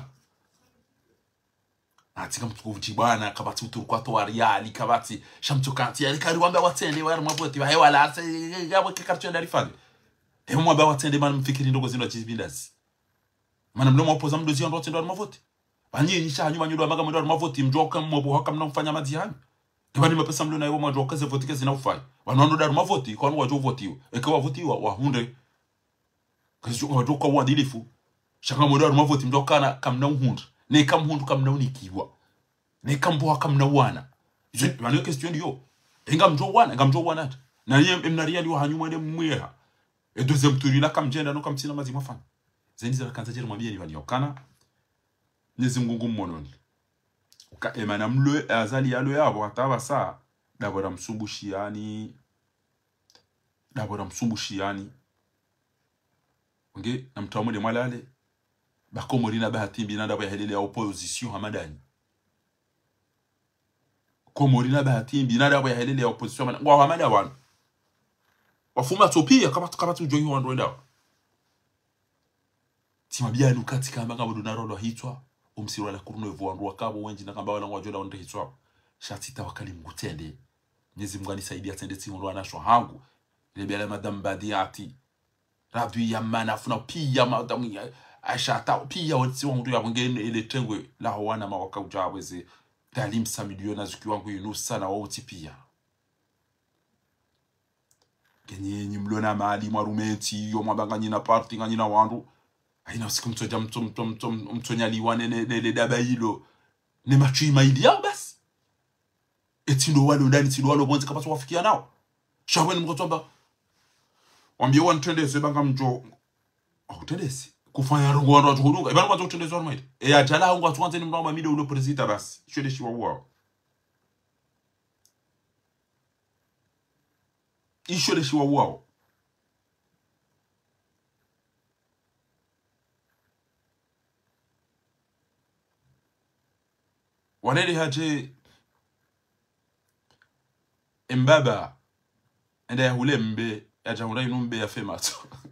atika mtukuvuji bwana kabati uturukwa to ariali kabati shamtukanti ya kari wamba watende wa maboti wa hewa la yabo kikarcho ndari fande emo mwaba watende man mfikiri ndogo zino chizibindazi mana mlomo opoza mdozi ndo watende wa mavoti banye ni sha nyuma nyudo amaga ndo mavoti mjoka mmobo haka mnamfanya madihani ebani mapesa mlo na yebo mwajoka ze voti kezi na ufai wanondo da mavoti kwa nwa jo votiwa ekawa votiwa wa hunde kazi jo wajoka wa dilifu shanga mdo mavoti mjoka na kamna hunde ne kam hundu kamna unikiwa ne kambo haka mna wana je bani question dio enga mjo wana enga mjo wana na yeye mnaria liwa hanyuma ne mweha e deuxième tour la kam jenda no kam tina mazima fana zendi za kanza jeri mwambie ni wanyokana nyezi mgungu mononi uka emana mlwe azali yalo yabo ataba saa dabora msubushiani dabora msubushiani nge na mtamu de malale bakomori na bahatimbi na dabo ya helele ya opposition hamadani komori na bahatimbi na dabo ya helele ya opposition hamadani wa hamada wan wafuma topia kama kama tujoyi wandu wenda timabia nukati kama ngabo donaro hitwa umsirwa la kuruno evo wandu wakabo wenji na kamba wala ngwajola onde hitwa shatita wakali mgutende nyezi mgani saidia tende tingo anashwa hangu ile bela madam badiati radu ya mana funa pia madam ya ashata pia wotsi wandu ya ngene ile tengwe la hawana mawaka ujabweze talim sa miliona zikiwangu yunusa na woti pia kenye nyimlona mali marumeti yo mabangani na party ngani na wandu aina siku mtoja mto mto mto mtonya liwane ne ne daba hilo ne machui maili yao basi etindo wale ndani tindo wale bonzi kapata wafikia nao shaweni mkotomba wambie wantendeze banga mjo au tendeze kufanya rungu wandu watu hurunga ibana kwa tendeze wanu maili e ya jala hungu watu wanzeni mnao mamide ulo prezita basi shwede shiwa uwao ishwede shiwa uwao waneli haje mbaba enda ya hule mbe ya jamura inu mbe ya femato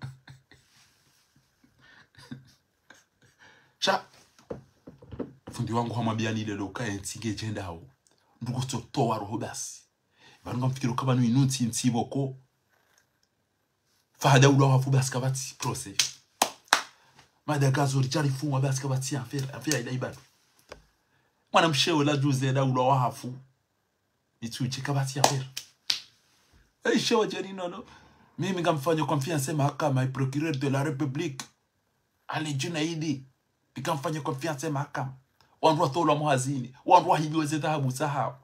sha fundi wangu hama biani ile loka entige jenda hao ndugu soto wa roho basi banunga mfikiru kaba nu inunti ntiboko fahada ulo hafu basi kabati procès madagazo rijari funwa basi kabati affaire affaire ila ibadu mwana mshewe la juze da ulo hafu ituche kabati affaire eh shewe jeni nono mimi ngamfanya confiance mahakama ya procureur de la république ali Junaidi nikamfanya confiance mahakama wandu wathola muhazini wandu wahibiwe dhahabu sahau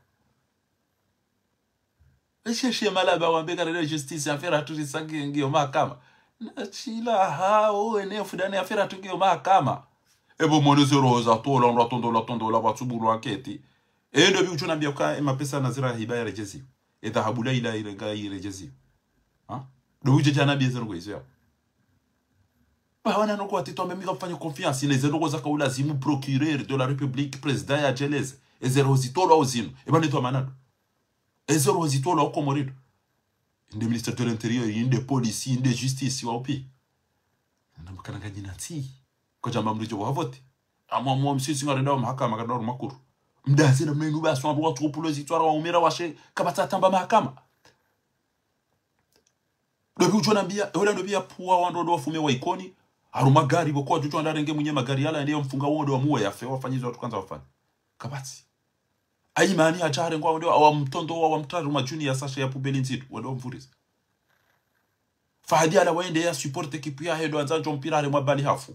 Eshe malaba wambeka na justice afera atulisangi ngio mahakama na chila hao eneo fudani afera tungio mahakama ebo mono zero za tola ndo tondo la tondo la batuburu anketi e ndio bi uchonambia kwa mapesa nazira hibaya rejezi e dhahabu la ila ile ngai rejezi ha do uje jana bi zero kwezi ba wana noko atito amemika kufanya confiance ine zero za kaula zimu procureur de la république président ya jelez e zero zitolo uzino e bani to manado e zero zitolo okomorido inde ministre de l'intérieur inde police inde justice wa opi namkana nganyina ti ko jamba mrijo wa vote amwa mwa msisi ngarenda mahakama kadoro makuru mdazi na menu ba swa watu kupulozi twara wa umira washe kabata tamba mahakama dobi uchonambia wala ndo pia puwa wando do wafume wa ikoni haruma gari boko juju andarenge mwenye magari yala ndiyo mfunga wodo wa muwe yafe wafanyizo watu kwanza wafanya kabati ayi mani achare ngwa wado wa mtondo wa mtaru majuni ya sasha ya pubeli nzidu wado mfuriza fahadi ala waende ya support ekipu ya hedo anzanjo mpira ale mwabali hafu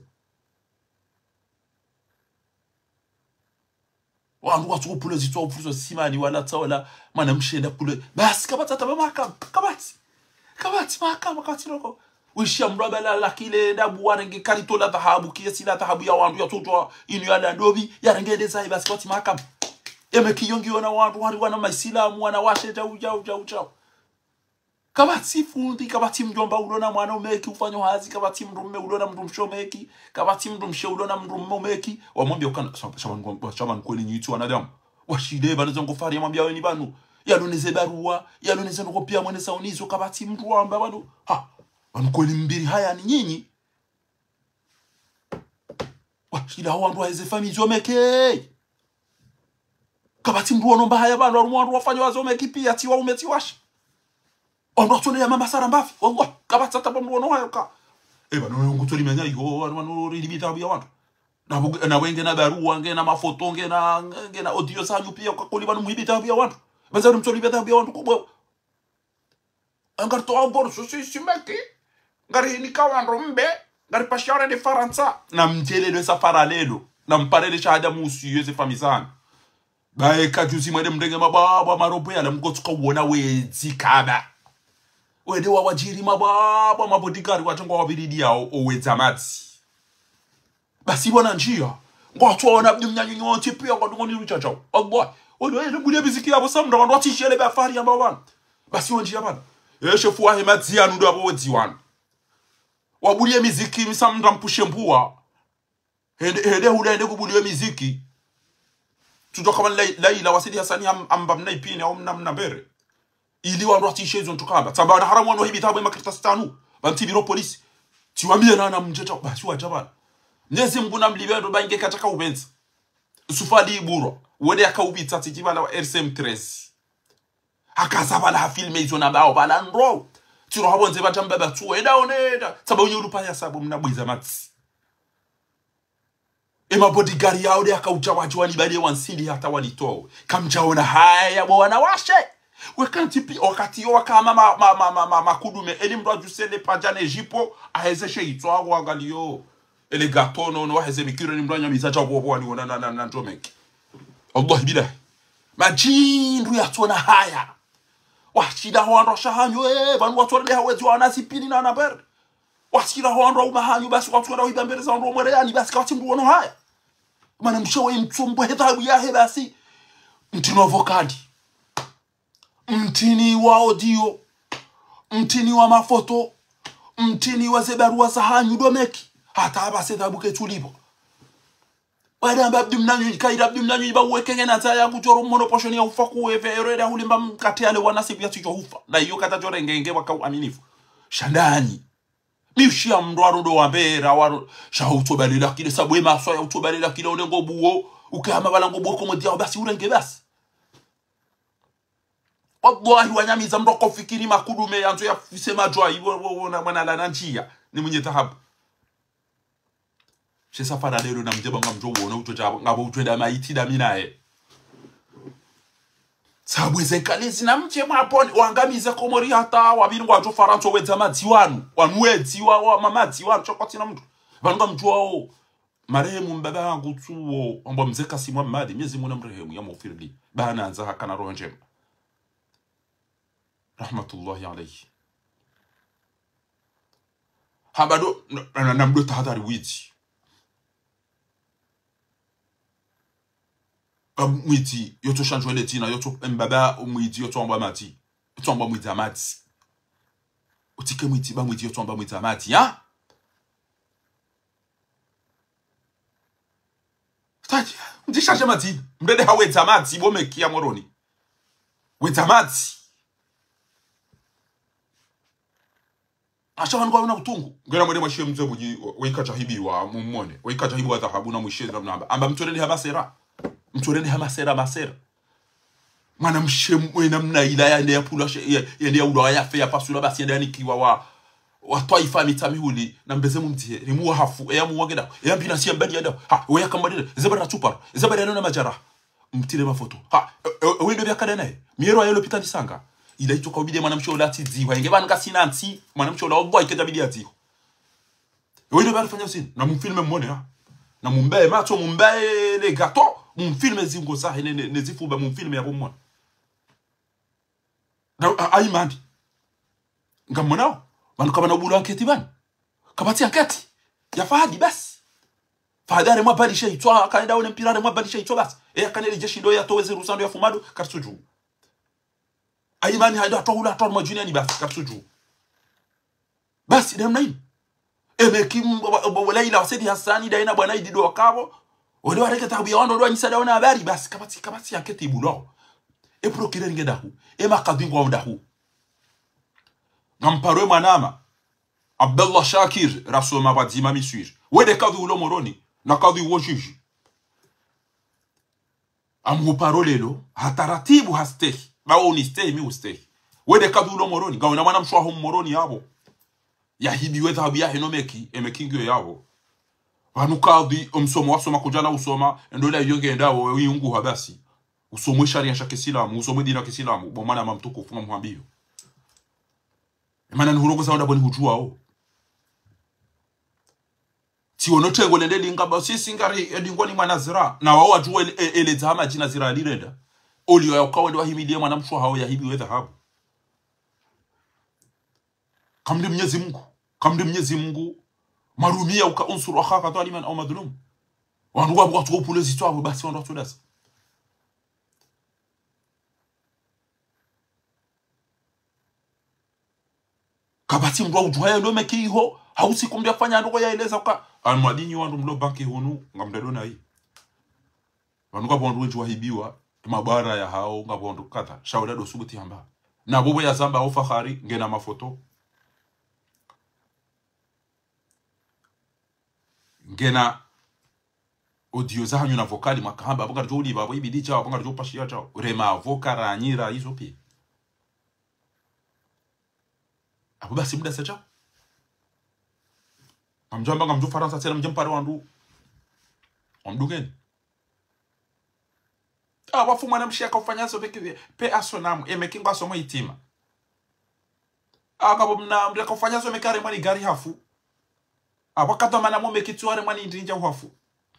wandu watu kupule zitwa ufuzo simani wala tawala mana mshenda pule basi kabati ataba mahakama kabati kabati mahakama kabati loko wishia mraba la lakile dabu warenge karito la dhahabu kiasi la dhahabu ya wandu ya tutwa inu ya landobi ya rengede zai basi kabati mahakama eme kiyongi wana wandu wari wana maisilamu wana washe jau jau jau jau kabati fundi kabati mjomba ulona mwana umeki ufanyo hazi kabati mrumme ulona mrumsho meki kabati mrumsho ulona mrumme meki wamwambia ukana shaman shaman kweli nyitu wanadamu washide banazo ngofari mwambia weni banu yaloneze barua yaloneze ngopia mwene saunizo kabati mtu wamba banu ha banu kweli mbiri haya ni nyinyi washida wandu haize famizo meki kabati mtu wanomba haya banu wandu wafanyo wazo meki pia tiwa umeti washi ondo tone ya mama sara mbafi wallah kabati tata mtu wano hayo ka eba no ngutoli menya yo wanu rilibita bya wandu na na wenge na barua nge na mafoto nge na nge na audio zanyu pia ukakoli banu muhibita bya wandu baza mtoli bya bya wandu kubwa angarto abor so si simeki ngari ni kawandu mbe ngari pashare de faransa na mjelelo sa paralelo na mparele shahada musu yeze famizana bae kajuzi mwede mrenge mababa marobo ya mgotsuka wona wezi kaba wede wa wajiri mababa mabodigari wachongwa wabiridi yao oweza madzi basi bona njia ngwatona bimnyanyu nyonti pia ngondongoni ruchacho Allah odo ene bulia biziki yabo samra ndo atishele ba fari yamba wana basi onjia bana eshe fuwa he madzi anu ndo abo wedziwana wabulie miziki misamra mpushe mpuwa hede hede hula hede kubulie miziki tutoka kama Laila wasidi Hasani amba mnaipini au mna mbere ili wandu atishezo ntukamba tamba na haramu wanu hibitabu makrita stanu banti biro polisi tiwambie nana mjecha basi wajabana nezi mbuna mlibendo bange kataka ubenza sufali iburo wede akaubita tikibana wa R C M treize akazaba na filme izo na bao bala nro tiro habonze batamba batu eda oneda taba unyulupa ya sabu mnabwiza matsi ema bodyguard yao de akaucha watu wanibali wansindi hata walitoa kamchaona haya bwana washe wekanti pi wakati yo kama ma ma ma ma, ma makudume elimdo ajusele pajane jipo ahezeshe itwa wangalio ele gatono no aheze mikiro ni mranya mizacha bobo ni na na na ntomeki Allah bilah majindu yatona haya washida hoando shahanyo eh banu watu wale hawezi wanasipini na naber washida hoando umahanyo basi watu wale ibambere za ndo mwere yani basi kawati mdu wono haya mana mshowe mtumbo hedhabu yahe basi mtino avokadi mtini wa audio mtini wa mafoto mtini wa zebarua sahanyu domeki hata abase dabuke tulipo bada mbabdi mnanyu kaida abdi mnanyu iba wekenge na taya kujoro mono poshon ya ufa kuweve ereda hulimba mkati ale wanasibu ya tijo ufa na iyo kata jore ngenge waka aminifu shandani miushia mdwaro do wambera waro shahutobalila kile sabwe maso ya utobalila kile onengo buo ukama balango buo komodia basi urenge basi wallahi wanyamiza mroko fikiri makudume yanzo ya fisema joa iwo wona mwana la nanjia ni mwenye tahabu shesa fara lero na mjeba ngamjo wona utoja ngabo utwenda maiti da minae sabwe zekalezi na mche mwaponi wangamiza komori hata wabiri wajo faranso weza madziwanu wanwezi wa, wa mamadzi wanu chokoti na mtu vanga mjwao marehemu mbaba yangu tuo amba mzeka simwa madi miezi muna mrehemu ya mufirli bana anza hakana roho njema rahmatullahi alayhi habado na mdo tahadhari wizi mwiti yoto chanjwe leti na yoto mbaba mwiti yoto amba mati yoto amba mwiti amati otike mwiti ba mwiti yoto amba mwiti amati ya tati ndi change mati mbede ha weta mati bo meki ya moroni weta mati ashawan kwa na utungu ngera mwede mwashie mzee buji waikacha hibi wa mummone waikacha hibi wa dhahabu na mwishie na mnamba amba mtoreni habasera mtoreni hamasera masera mwana mshemwe namna ila ya ya pula ya ya ulo ya fe ya pasula basi ya ndani kiwa wa wa taifa mitamihuli na mbeze mumtie rimu hafu ya muwageda ya mbina si mbadi ya ha weya kambadile zabara tupar zabara na majara mtile mafoto ha wewe ndio yakada naye miero ayelo pitani sanga ila itoka ubide mwana msho lati ziwa ingebana kasina nti mwana msho la boy kenda bidi ati wewe ndio barafanya usini na mfilme mmone ha na mumbaye macho mumbaye le gato mfilme zingo za ne ne zifuba mfilme ya bomona na ayimandi ngamona banu kaba na bulu anketi bana kabati anketi ya fahadi basi fahadare mwa bali shay twa kaenda one mpirare mwa bali shay twa basi e kanele jeshi ndo ya toweze rusando ya fumado karsuju ayimani haida tohula to mwa junior ni basi karsuju basi dem nai emekim wala ila wasedi hasani daina bwana idido wakabo wale wareke tabu ya wando nyisa daona habari basi kabati kabati anketi ibulo e procureur ngedahu e makadingo wamdahu Gamparwe manama Abdullah Shakir rasoma badima miswir wede kadhi ulo moroni na kadhi uo juji amu parolelo hataratibu hastehi bao ni stehi mi ustehi wede kadhi ulo moroni gawana mwana mshwa hum moroni yabo ya hibi wetha habi ya henomeki emekingyo yabo wanu kadhi umsomo wasoma kujana usoma endola yonge endawo wiyungu habasi usomwe sharia shakisilamu usomwe dina kisilamu bomana mamtuku funga muhambiyo Mana nhurongo za onda boni hujua o. Tiono tengo lende lingaba sisi ngari edingoni manazira na wao wajua ele zama jina zira lirenda. Oli ya ukawa ndio himilie mwana mshwa hao ya hibi wetha hapo. Kamdi Mwenyezi Mungu, kamdi Mwenyezi Mungu marumia uka unsuru akhaka dhaliman au madhlum. Wanduwa watu kopule zitwa basi wando tudasa. Kabati mdwa ujuhaya ndo meki iho hausi kumdia fanya ndoko ya eleza uka almadini wandu mlo banki honu ngamdadona hii wanuka bondu wenju wahibiwa mabara ya hao ngabondu kata shaura do subuti hamba na bobo ya zamba au fahari ngena mafoto ngena audio za hanyu na vokali makahamba abanga joli babo ibidi chao abanga jo pashia chao rema vokara nyira hizo pia Abu basi muda sacha amjamba ngamjo faransa tena mjampare wandu omdugeni ah wafu mwana mshia kufanya so peke pe asonamu emekingwa somo itima ah kabo mna mreka kufanya so mekare mani gari hafu ah wakati mana mo mekitware mani ndinja hafu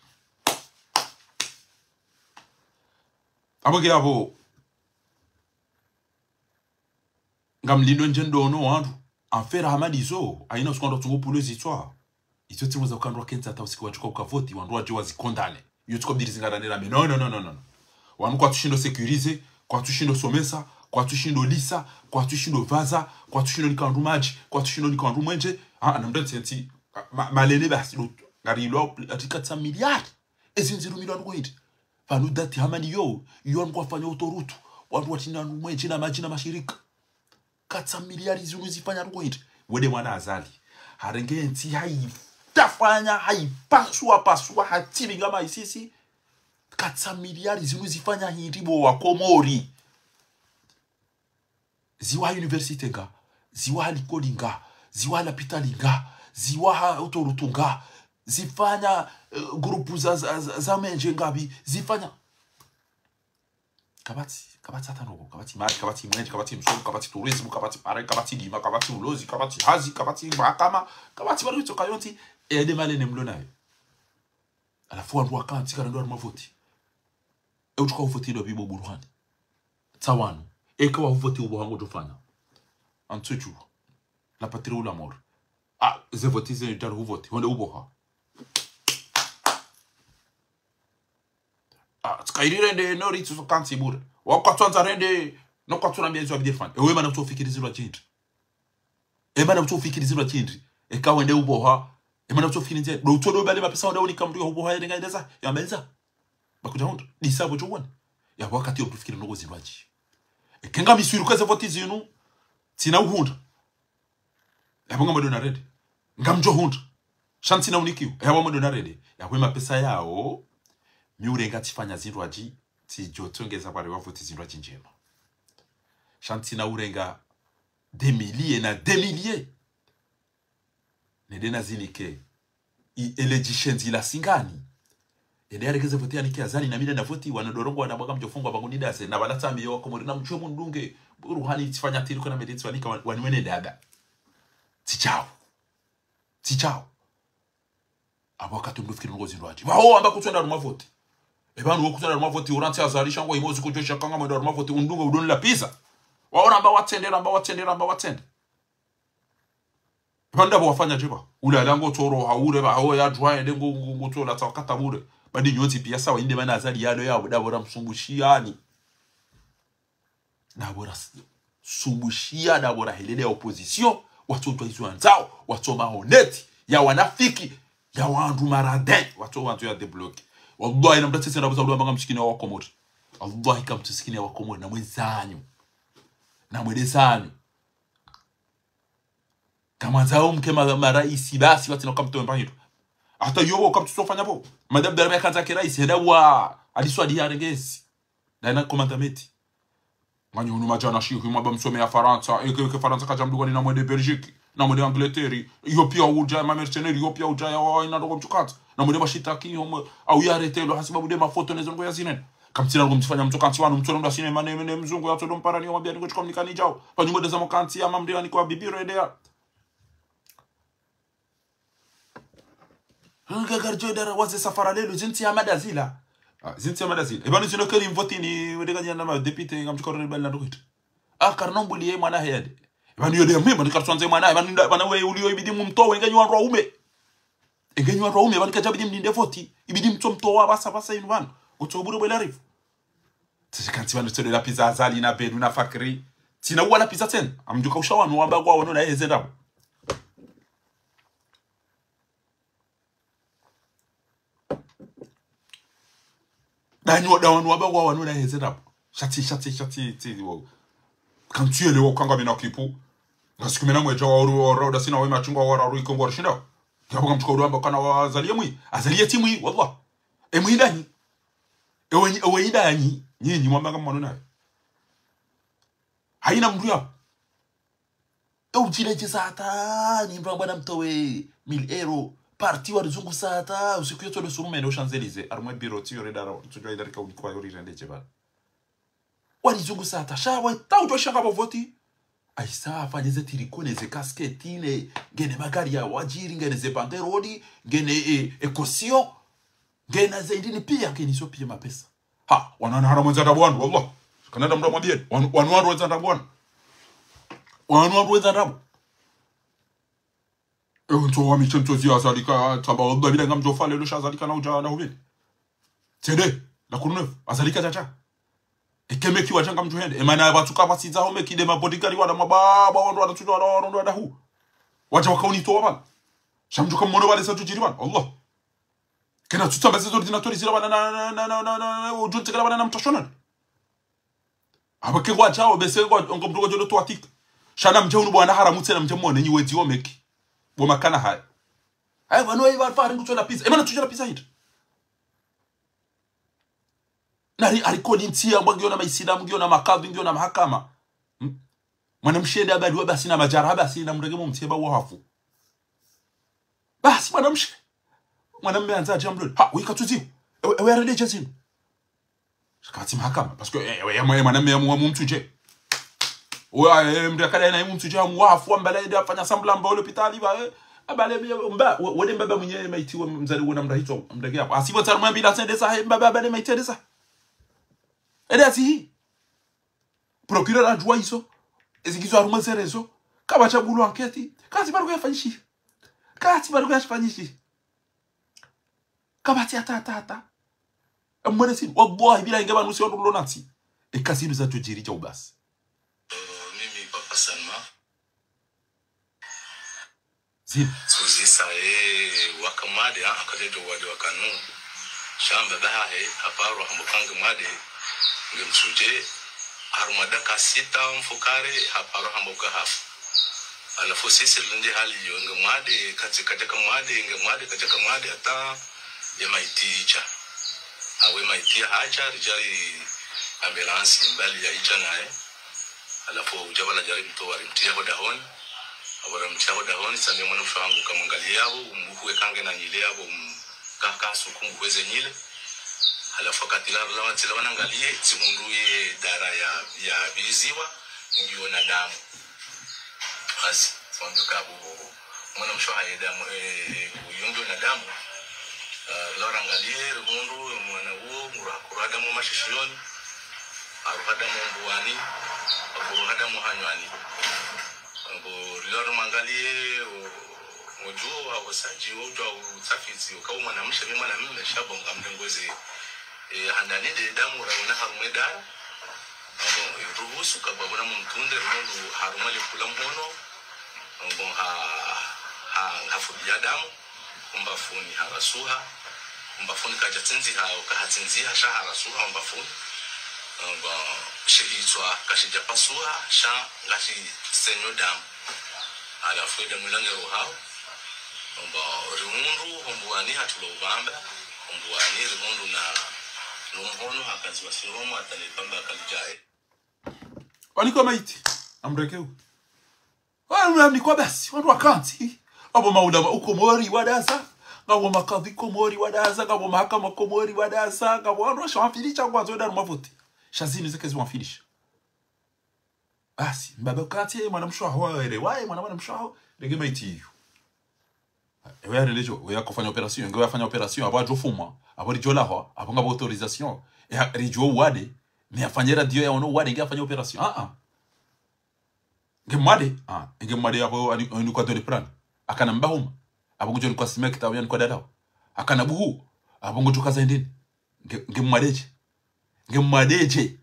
aboge abo ngamlindo njendo no wandu afera hamadi zo aina uskondo tungo pulozi twa ito timu za ukandwa kenza ata usiku wachuka ukavoti wandu waje wazikondane yo tuko birizingaranira me no no no no no wandu kwa tushindo securize kwa tushindo somesa kwa tushindo lisa kwa tushindo vaza kwa tushindo nikandu maji kwa tushindo nikandu mwenje ah na mdete senti malele basi lo ngarilo atikatsa miliard ezinziru milioni kwindi fanu dati hamani yo yo kwa fanya utorutu wandu watina mwenje na maji na mashirika katsa miliari zinu zifanya rukoiti wede mwana azali harenge nti hai tafanya hai pasua pasua hatiri ngama isisi katsa miliari zinu zifanya hiribo wa Komori ziwa university nga ziwa likolinga ziwa lapitalinga ziwa utorutunga zifanya uh, grupu za za, za, za menje ngabi zifanya kabati kabati atanogo kabati mari kabati mwenje kabati msomo kabati tourism kabati pare kabati lima kabati ulozi kabati hazi kabati makama kabati bari toka yonti e de male nemlo nayo ala fo ndo akanti kana ndo mavoti e utuka uvoti do bibo buruhani tawano e kwa uvoti ubo hango jofana antuju la patrie ou la mort ah ze voti ze tar uvoti honde ubo ha ah kairi rende no ritsu so kansi bure wakatwanza rende no kwatuna miezi wa bidifan ewe mana kutofikirizirwa chindri e mana kutofikirizirwa chindri e kawende uboha e mana kutofikirinze do todo bale mapesa onda unika mtu uboha yenga indeza ya mbelza bakuja hondo disabo chobone ya wakati yo kufikira no gozirwaji e kenga misuru kaza voti zinu tina uhunda yabonga madona rende ngamjo hunda shanti na unikiu yawa madona rende yakwe mapesa yao miurenga tifanya zirwaji tijotongeza pale wavoti zirwaji njema shanti na urenga des milliers na des milliers nede na zinike i elegishenzi la singani ende yarekeze voti yanike azali na mida na voti wanadorongo wanabwaga mjofungwa banguni dase na balata miyo wakomori na mchomu ndunge ruhani tifanya tiruko na medetsi wanika wanwene dada tichao tichao abo wakati mdufikiri ngo zirwaji baho amba kutwenda ruma voti ebanu wo kutwenda ruma voti uranti azalisha ngo imozi kujosha kanga mwenda ruma voti undunga udoni la pizza waona amba watendera amba watendera amba watende banda bo wafanya jiba ula lango toro haure ba ho ya dry ndengo nguto la takata bure badi nyoti pia sawa inde bana azali yalo yabo dabora msumbushiyani dabora sumbushia dabora helele ya opposition watu watu wanzao watu mahoneti ya wanafiki ya wandu maradin watu watu ya deblock wallahi na mtatese na bazalwa banga mshikini wa komori wallahi kam tusikini wa komori na mwenzanyu na mwelezani kama zao mke maraisi basi wati nakamto mbahiro hata yobo kam tusofanya bo madam dara ya kanza kiraisi heda wa aliswadi ya regesi na na komantameti manyo hunu majana shihu maba msome ya Faransa eke ke Faransa kaja mdugo ni na mwede Belgique na mwede Angleterre iyo pia uja ma mercenaire iyo pia uja ya wa ina ndo mchukata na mwede mashitaki homo au ya retelo hasibabu de mafoto nezo ngo ya zinene kamtsina ngo mtfanya mtu kanti wanu mtsono ndo sinema ne ne mzungu ya todo mparani wa biani ngo chikomunikani jao panyu de za mokanti ya mamdira ni kwa bibiro edea hanga garjo dara waze safara lelo zinti ya madazila zinti ya madazila ebanu zino kali mvoti ni wedega nyana ma député ngamchikoro rebel na ndokita ah karnombuli ye mwana hede ebanu yode mema ni kartwanze mwana ebanu bana we uliyo ibidi mumto wenga nywa raume engenywa raume ebanu kajabi mdinde voti ibidi mtomto wa basa basa inu bana utobure bela rifu tisikanti banu tole la pizza azali na bedu na fakri tina wala pizza ten amjuka ushawanu wamba kwa wano na yeze ndabo dani wa dawanu waba wa wanu na heze ndabo shati shati shati ti wo kan tu ele wo kanga bina kipu ngasiku mena mwe jawa ru ro da sina we machungwa wa ru ikongo rishinda yabo ngamchukwa ru amba kana wa zalia mwi azalia timu wallah e mwi ndani ewe ewe ndani nyinyi mwamba kama mwana nayo haina mndu yapo e ujileje sata ni mbamba na mtowe mil euro parti wa zungu sata usiku yote le surume no Champs-Élysées armwe biro ti yore dara tujwa idari ka ulikwa yori rende jeba wali zungu sata shawa tau jo shaka bovoti aisa afanyeze tirikone ze kasketine ngene magari ya wajiri ngene ze banderodi ngene e, ekosio ngene ze indini pia ngene sio pia mapesa ha wanana haramu za bwana wallah kanada mtu mwambie wanwa za bwana wanwa za ndabu Eunto wa michento zia azalika taba oba bila ngamjo fale lo shazalika na uja na hubili. Tede la kuneuf azalika chacha. Ekeme ki wajanga mjo hende emana batuka basiza home ki de mabodigari wala mababa wando wala tujo wala wando wala hu. Wacha wakauni to wala. Shamjo kam mono wala sa tujiri wala Allah. Kena tutamba zezo ordinatori zira wala na na na na na ujunte kala wala na mtashona. Abake wacha obese ngo ngomdugo jodo to atik. Shana mjehunu bwana haramu tena mjemone nyi wedi omeki. Boma kana hai hai bano iba fari ngutola pizza emana tujala pizza hit nari alikodi ntia mbangio na maisilamu ngio na makadhi ngio na mahakama hmm? Mwana mshende abadi basi na majara basi na mregemo mtieba wahafu basi mwana mshe mwana mmeanza jambo ha wika tuzi ewe arede jazin shakati mahakama parce que ewe mwana mmemu mtuje wa mde kada na mtu jamu wafu ambale ndio afanya sambla mbole hospitali ba abale mba wode mbaba mwenye maiti wa mzali wona mrahito mdege hapo asibo tarma bila sende sa mbaba bale maiti desa ede asi procureur adjoint iso ezikizo aruma serezo kaba chabulu enquête kasi baruko yafanyishi kasi baruko yafanyishi kaba ti ata ata ata amwana sin wallahi bila ingeba nusi watu lonati e kasinu za tujiri cha ubasi mimi papa Salma zip suzisa e wakamade akadeto wade wakanu shamba bahe haparo hambukange made ngemsuje harumadaka sita mfukare haparo hambuka hafu alafu sisi linde hali yo ngemade katika katika mwade ngemade katika mwade hata ya maiticha awe maitia haja rijali ambulance mbali ya icha naye alafu ujabala jari mto warimtia kwa dahoni abara mtia kwa dahoni sami mwana mshangu kamangalia yabo umuhuwe kange na nyile yabo kaka sukungu weze nyile alafu katila lawa tila wanangalie zimunduye dara ya ya biziwa ngiyo na damu basi fondo kabo mwana mshahaye damu eh uyungu na damu lawa angalie rundu mwana huo murakurada mu mashishiyoni aruhada mu mbuani aruhada mu hanywani ngo loro mangalie mojo wa wasaji wojo utafiti ukawa mwanamsha mimi mwanamume shabonga mdengozi eh handani de damu rauna harumeda ngo ruhusu kababona mtunde rundu harumali kula mhono ngo ha ha hafudia damu umbafuni harasuha umbafuni kajatenzi hao kahatenzi hasha harasuha umbafuni ngo shihitwa kashija pasuha sha ngashi senyo damu alafu ida mulange rohao ngo rundu umbuani hatulo ubamba umbuani rundu na lumhono hakazi wasiromo atalipamba kalijae waliko maiti amrekeu wala mnikwa basi watu wakanti abo maulama uko mori wadaza ngabo makadhi komori wadaza ngabo mahakama komori wadaza ngabo watu shafilicha kwa zoda mafuti shazini zake ziwafilisha basi mbaba kati mwana mshaho wale wae mwana mwana mshaho lege maiti ewe relejo we akofanya operation ngo yafanya operation abo ajofuma abo rijola ho abo ngabo autorisation e rijo wade me afanya radio ya ono wade ngafanya operation ah ah ngemade ah ngemade abo ani kwa dole plan akana mbahuma abo ngojoni kwa simek tawo yani kwa dadao akana buhu abo ngotoka zaendeni ngemadeje ngemadeje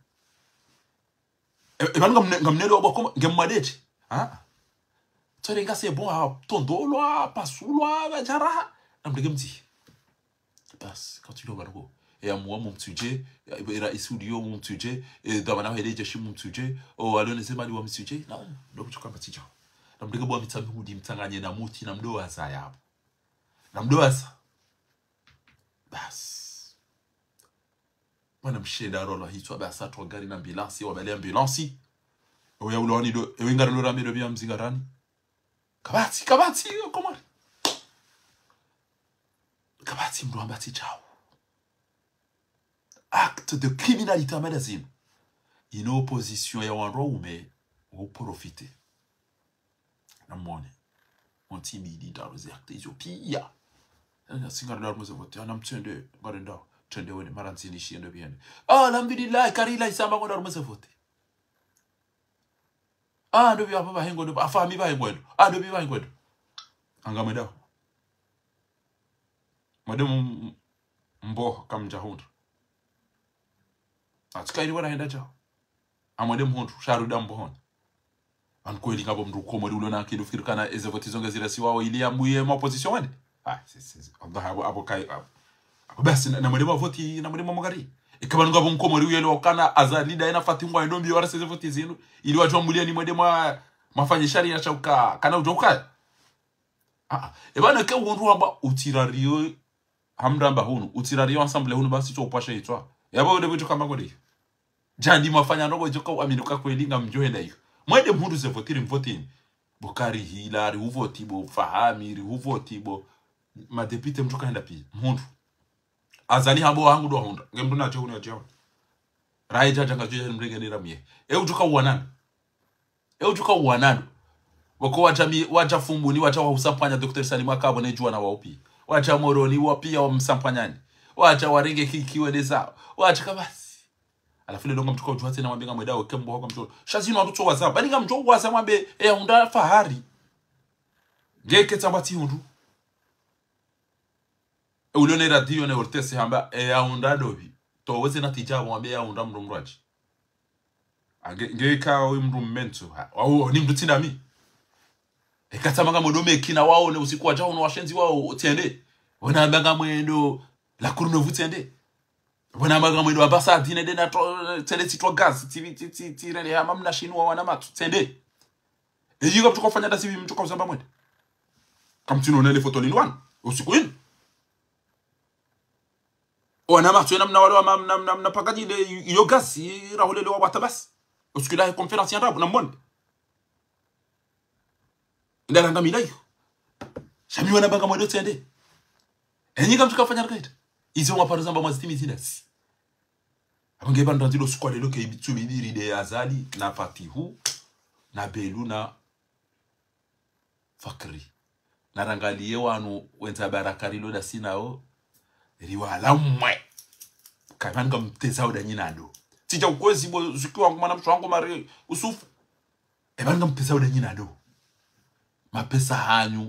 e banu ngamnelo obakoma ngemadeje ah tsore ngase bon a tondolo pasulwa bajara namdege mti bas quand tu le go et à moi mon sujet era isudio mon sujet et dabana heleje shi mon sujet o alone sema liwa msujet na ndo kutoka batija namdege bwa mitsambi hudi mtanganye na muti na mdoa sa yapo na mdoa sa bas mwana msheda rola hitwa basa to gari na ambulance wa bale ambulance o ya uloni do e wingara lo rambe do bia mzingarani kabati kabati komari kabati mdo ambati chao acte de criminalité magazine in opposition ya wanro ume o profiter na mone on timidi dans les actes Ethiopia na singara da mo zevote ana mtende garenda tende wene maranzini shiendo biene ah alhamdulillah karila isamba ngo da mo zevote ah ndo bya baba hengo ndo afami ba hengo ah ndo bya hengo angameda madam mbo kamja hundu atikairi wana henda cha amade mhundu sharu dambo hon an kweli ngabo mndu ko modi ulona kidu fikirikana eze votizonga zira siwao ili ambuye ma position wende ah c'est Allah abo abo kai abo basi na mode ma voti na mode ma magari ikaba ngabo mko modi uyelo kana azalida ina fatingwa ndombi wala seze voti zinu ili watu ambulia ni mode ma mafanye sharia chauka kana ujoka ah e bana ke wonru amba utirario hamdamba hunu utirario ensemble hunu basi cho pasha itwa yabo de bitu kama ngodi jandi mafanya ndogo joka aminuka kwelinga mjohenda hiyo mwede mhundu ze votiri mvotini Bukari Hilari uvoti bo Fahamiri uvoti bo madepite mtoka henda pi mhundu azali habo wangu do hunda ngemdu na choni ajawa raija janga joje mrege ni ramie e utuka uwanana e utuka uwanana wako wajami wajafumbuni wacha wa usampanya Dr. Salima Kabo ne juana wa upi wacha moroni wa pia wa msampanyani wacha warenge kikiwede zao wacha kabasi alafu le longa mtuka ujua tena mwambe mweda wekembo hoka mtuka shazino watuto waza bali nga mtuka waza mwambe e hunda fahari ngeke tambati hundu e ulone radio ne ortese hamba e hunda dobi to weze na tija mwambie ya unda mndu mraji ngeka we mndu mmento au ni mndu tinami ekatamanga modome kina wao ne usiku wa jao no washenzi wao tiende wana mbanga mwendo la kurno vutende wana mbanga mwendo abasa dine de na tele titwa gas tv tv tire ya mamna shinwa wana matu tiende e yiga mtu kufanya da sivi mtu kuzamba mwendo kamtino nele foto linwan usiku yin wana matu na mna wale wa mna mna pagaji de yo gas rahule lo wa tabas usiku la conference ya rabu na monde ndalanga milayo shami wana banga mwendo tiende enyi kama tukafanya rakaita izo mwa par exemple mwa zitimi tinasi abange banda ndilo sukwa lelo ke ibitu bidiri de azali na fatihu na belu na fakri na rangalie wanu wenza barakarilo da sinao riwala mwe kabanga mtezao da nyinando tija ukwezi bo zikiwa ngumana mtu wangu mari usufu ebanga mtezao da nyinando mapesa hanyu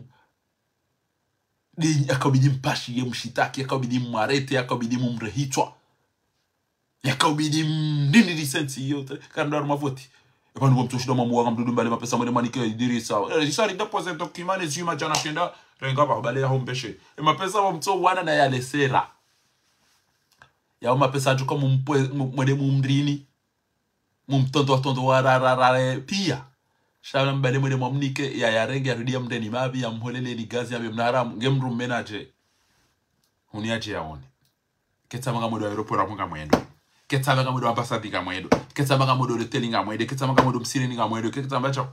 ni akabidi mpashi ye mshitaki akabidi mwarete akabidi mumrehitwa yakabidi ndini lisensi yote kanda mavoti ebanu bomtoshido mamuwa ngamdudu mbale mapesa mwene manike idirisa risari deposit document zima jana shenda renga ba bale ya hombeshe e mapesa bomto wana na yale sera ya mapesa atuko mumpwe mwene mumdrini mumtondo tondo wararara pia shala mbale mwene mwamnike ya yarenge ya rudia mdeni mabi ya mholele ni gazi ya mnara ngemru menaje huniaje yaone ketama mwedo aeroport munga mwendo ketama mwedo ambassador nga mwendo ketama mwedo hotel nga mwendo ketama mwedo msiri nga mwendo ketama cha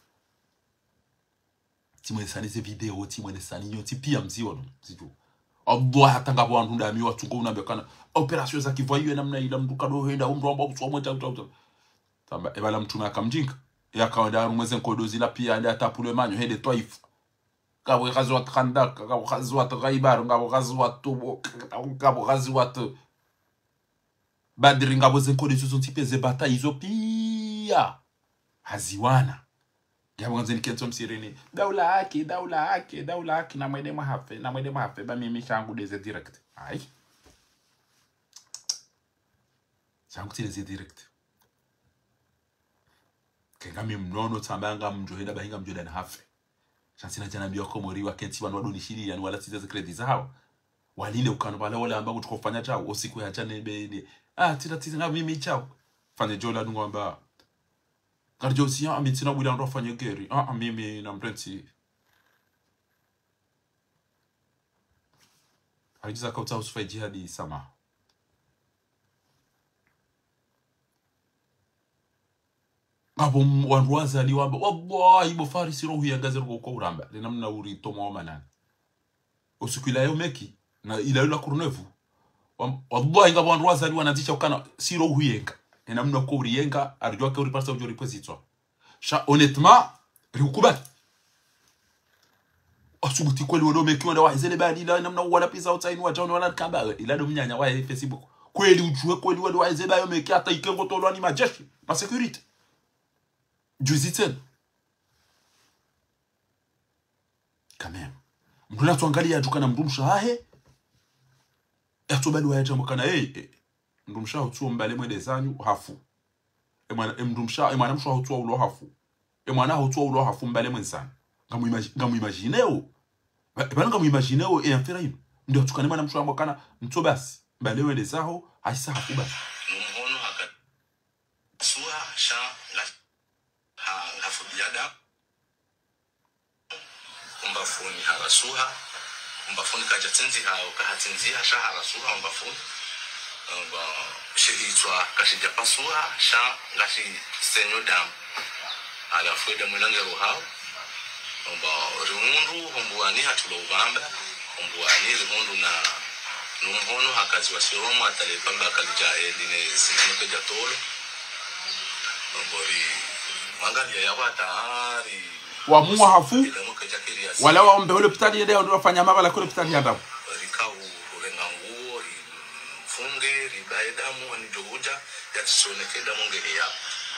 timwe sani ze video timwe sani nyoti pia mziwa mzivu obwa hatanga bwandu ndami watu ngo unambekana operation za kivoyo namna ila mduka do henda umromba kusomwa cha cha tamba ebala mtume akamjinga yakaenda mweze nkodozi la pia nda tapule manyo hede toifu kabo kazi wa kanda kabo kazi wa gaibar ngabo kazi wa tubo kabo kazi wa badri ngabo zenkodozi zo tipeze bata izo pia haziwana yabo nzeni kenzo msireni daula haki daula haki daula haki na mwede mahafe na mwede mahafe ba mimi changu deze direct ai changu deze direct kengami mnono tambanga mjoheda bahinga mjoda na hafe chansina jana biyo ko mori wakenti wanu wadonishiri yani wala tiza credit zao waline ukano bala wala ambao tukofanya chao usiku ya jana be ah tita tita ngabi mimi chao fanye jola ngomba karjosia amitina bula ndo fanye geri ah mimi na mprenti alijiza kauta usifai jihadi sama abo wanwaza liwamba wallahi bo farisi rohu ya gazi roho kwa uramba linamna uri tomo manana usikila yo meki na ila ila kurnevu wallahi ngabo wanwaza liwa nazisha ukana si rohu yenga linamna kwa uri yenga arjua ke uri pasta ujori pozitwa sha honnêtement rikubali asubuti kweli wodo meki wanda wahizele bali ila namna wala pisa outside wa town wala kamba ila do mnyanya wa Facebook kweli ujue kweli wodo wahizele bayo meki hata ikengo tolo ni majeshi ma security Juzitel. Quand même. Mduna tuangalia tukana mdumsha hahe. Yatobali wa yajamu kana hey. Mdumsha hutuo mbale mwede zanyu hafu. Emwana mdumsha emwana mshwa hutuo ulo hafu. Emwana hutuo ulo hafu mbale mwenzani. Ngamu imagine ngamu imagineo. Ebana ngamu imagineo e afera yino. Ndio tukana mwana mshwa mbakana mto basi. Mbale mwede zaho haisa hafu basi. Mhono haka suha sha hafubiada umbafuni harasuha umbafuni kaja tenzi hao kahatenzi hasha harasuha umbafuni umba shihitwa kashija pasuha sha ngashi senyo dam ala fueda mwilange rohao umba rumundu umbuani hatulo ubamba umbuani rumundu na numhono hakazi wa siroma atalipamba kalija edine sinanuke jatolo umbori mangalia ya watari wa muwa hafu wala wa ombe ule pitali yede ndo wafanya mabala kule pitali ya damu rikau renga nguo funge ribaida mu ani joja ya tsoneke damu ngeli ya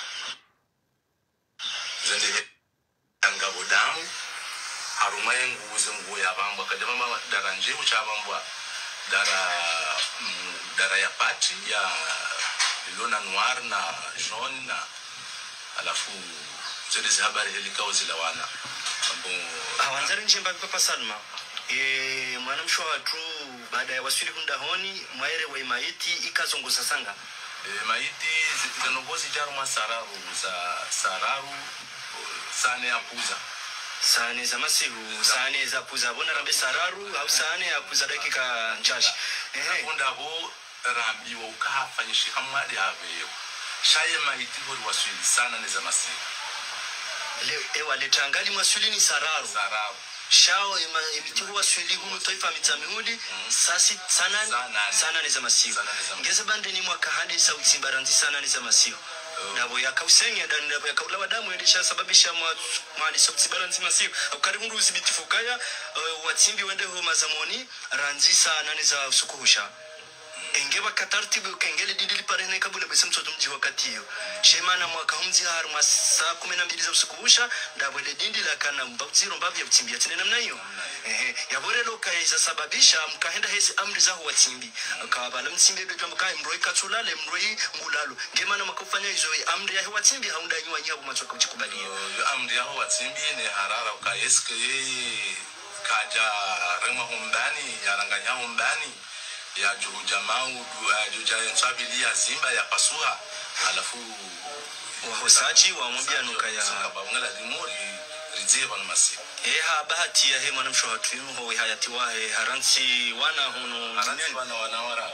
zende anga bodamu haruma yengu uze nguo ya bamba kadama daranje ucha bamba dara dara ya pati ya lona noir na jaune na alafu zile habari helikao zilawana ambo awanzari njimba papa Salma e mwanamsho watu baada ya wasili kundahoni mwaere wa maiti ikazongoza sanga e, maiti zinogozi jaru masararu za sararu sane apuza sane za masihu sane za puza bona rambe sararu au sane ya puza dakika nchashi ehe kunda ho rambi wa ukafanyishi hamadi haveyo shaye maiti hori wasili sana ni za masihu leo ewa letangali mwasuli ni sararu sararu shao imitihu wasuli hunu toifa mitamihudi mm. sasi sana sana ni za masihu ngeze bande ni mwaka hadi sauti simbaranzi sana ni za masihu nabo yakausenya dan nabo yakaulawa damu elisha sababisha mwali sauti baranzi masihu ukaribu nduzi bitifukaya uh, watsimbi wende ho mazamoni ranzi sana ni za usukuhusha engeba katartibu kengele didili parene kabule bese mtoto mji wakati hiyo shemana mwaka humzi haru masaa kumi na mbili za usikubusha ndabwele dindi la kana mbaziro mbavya butimbia tena namna hiyo ehe yabore loka iza sababisha mkahenda hezi amri za huwa timbi akabala mtimbi betu mkai mroi katulale mroi ngulalo ngemana makufanya hizo amri ya huwa timbi haunda nywa nyabu machoka uchikubalia yo amri ya huwa timbi ni harara ukaeske kaja rema humbani yaranganya humbani ya juhu jamau juja nsabili ya zimba ya pasuha alafu wahosaji wa mwambia nuka ya kabawangala dimori rizeba na masi eha bahati ya he mwanamsho watu yuho hayati wahe haransi wana hunu haransi wana wanawara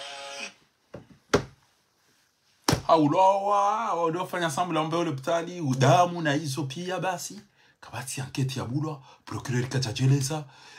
haulowa waliofanya sambula mbeo lepitali udamu na hizo pia basi kabati anketi ya bulwa procureur kajajeleza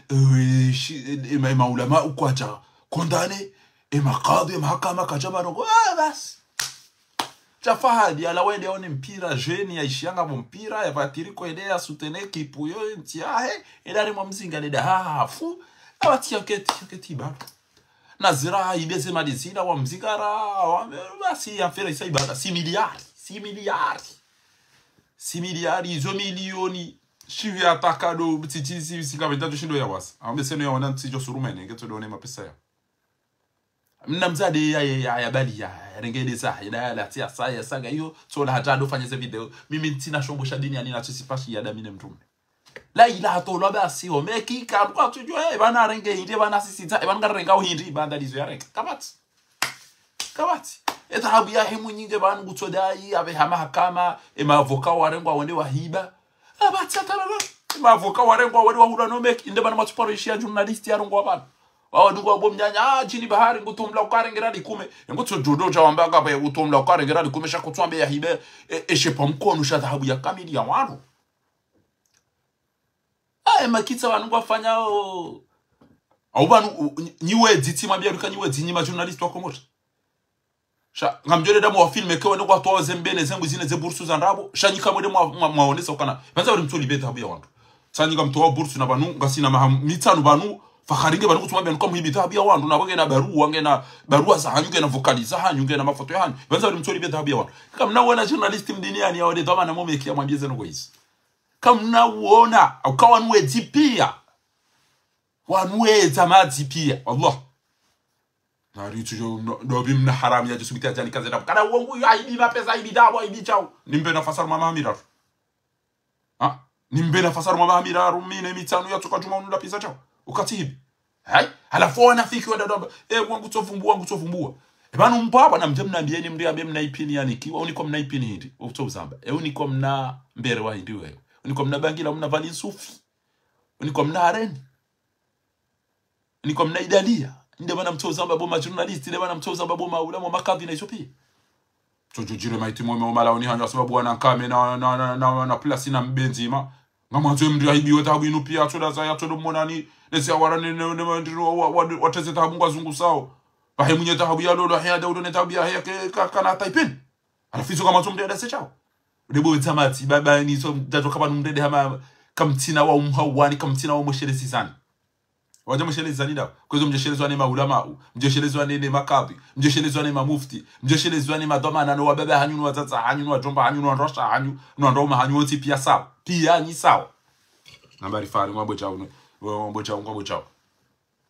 e maulama ukwacha kondane e makadhi e mahakama kajaba rongo ah basi chafahadi ala wende one mpira jeni ya ishianga mpira ya batiriko elea soutenir kipu yo ntiahe elari mwa mzinga leda hafu abati yanketi yanketi ba nazira ibeze madizina wa mzigara basi yafera isa ibada six miliardi six miliardi six miliardi izo milioni shivi atakado mtitizi sikabeta tushindo ya wasa ambeseno ya wana ntijo surumene ngeto done mapesa ya mnamzade ya ya ya bali ya rengede sa ya la tia sa ya saga hiyo sola hata ndo fanya video mimi ntina shombo shadini ani na tusipashi ya damine mtume la ila to lo basi o meki ka kwa tujue e bana renge hindi bana sisi ta e bana renga hindi banda lizo ya renga kabati kabati eta habu ya hemu nyinge bana gutodai abe hama hakama e mavoka warengwa wende wa hiba abati atarara e mavoka warengwa wende wa hura no meki inde bana matuparo ishia journalist ya rongo bana awa ndugu wa bomnyanya ah chini bahari ngutumla ukarengera likume ngutu jodo chawamba kapa ya ngutumla ukarengera likume shakutwambe ya hibe eshe pamkono shatahabu ya kamili ya wanu ah makitsa wanu wafanya o au banu niwe diti mabia luka niwe dini ma journalist wa komota sha ngamjole damu wa filme kwa ndo kwa toa zembele zengu zine ze bursu za ndabo shanyika mwede mwaonesa ukana banza wali mtoli beta habu ya wanu sanyika mtoa bursu na banu ngasina mitanu banu fakharinge banu kutumwa banu kwa hibita habia wandu na boge na barua ngena barua za hanyu ngena vocaliza hanyu ngena mafoto ya hanyu banza wali mtoli beta habia wandu kama mnaona journalist mdiniani ya wale dama na momeki ya mwambie zenu guys kama mnaona ukawa nwezi pia wanweza mazi pia Allah na ritu jo dobi mna haram ya jusubita jani kaze na kana uongo ya hibi mapesa hibi dawa hibi chao nimbe na fasaru mama miraru ha nimbe na fasaru mama miraru mine mitano ya toka juma unula pesa chao ukatibi hai alafu wanafiki wa dada eh wangu tofumbua wangu tofumbua e bana mpapa na mjemna mbieni mri ambe mna ipini yani kiwa uniko mna ipini hindi utozamba e uniko mna mbere wa hindi wewe uniko mna bangila mna vali sufi uniko mna areni uniko mna idalia nde bana mtozamba boma journalist nde bana mtozamba boma ulama makadhi na Ethiopia tujujire maiti mwe mala oni hanja sababu wana kame na na na na, na place na mbenzima ngamanzo mri aibi watabu inu pia toda za ya todo monani nesi awarane ne ne ndiro wateze tabu ngazungu sao bahe munye tabu ya lolo haya daudo ne tabu ya ke kana taipin alafizo kama tumde da se chao debo tamati baba ni so dato kama numdede hama kamtina wa umhawani kamtina wa mshelezi sana waje mshelezi zanida kwa hizo mjeshelezwa ni maulama mjeshelezwa ni makadhi mjeshelezwa ni mufti mjeshelezwa ni madhamana no baba hanyunu wazaza hanyunu watomba hanyunu rosha hanyu no ndoma hanyu oti pia sawa pia ni sawa nambari fari ngombo chao ngombo chao ngombo chao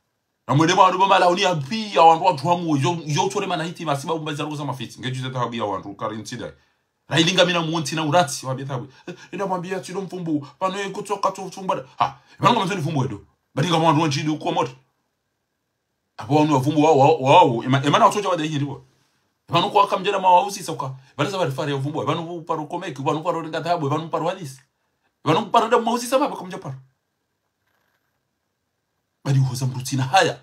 na mwende bandu bamala uni apia wandu watu hamu yo yo tore mana hiti masiba umbaza ruza mafiti ngejuze tahabia wandu karintida railinga mina muonti na urati wabia tabu ina mwambia tido mfumbu pano eko toka to fumbada ha banga mzoni fumbu edo badinga mwandu wanjidi uko moto apo wanu wafumbu wao wao emana watoja wada hii ndibo banu kwa kamjera mawausi soka balaza bari fare fumbu banu paro komeki banu paro ringa tabu banu paro hadisi banu paro da mawusi sababu kamja paro badi uhoza mrutina haya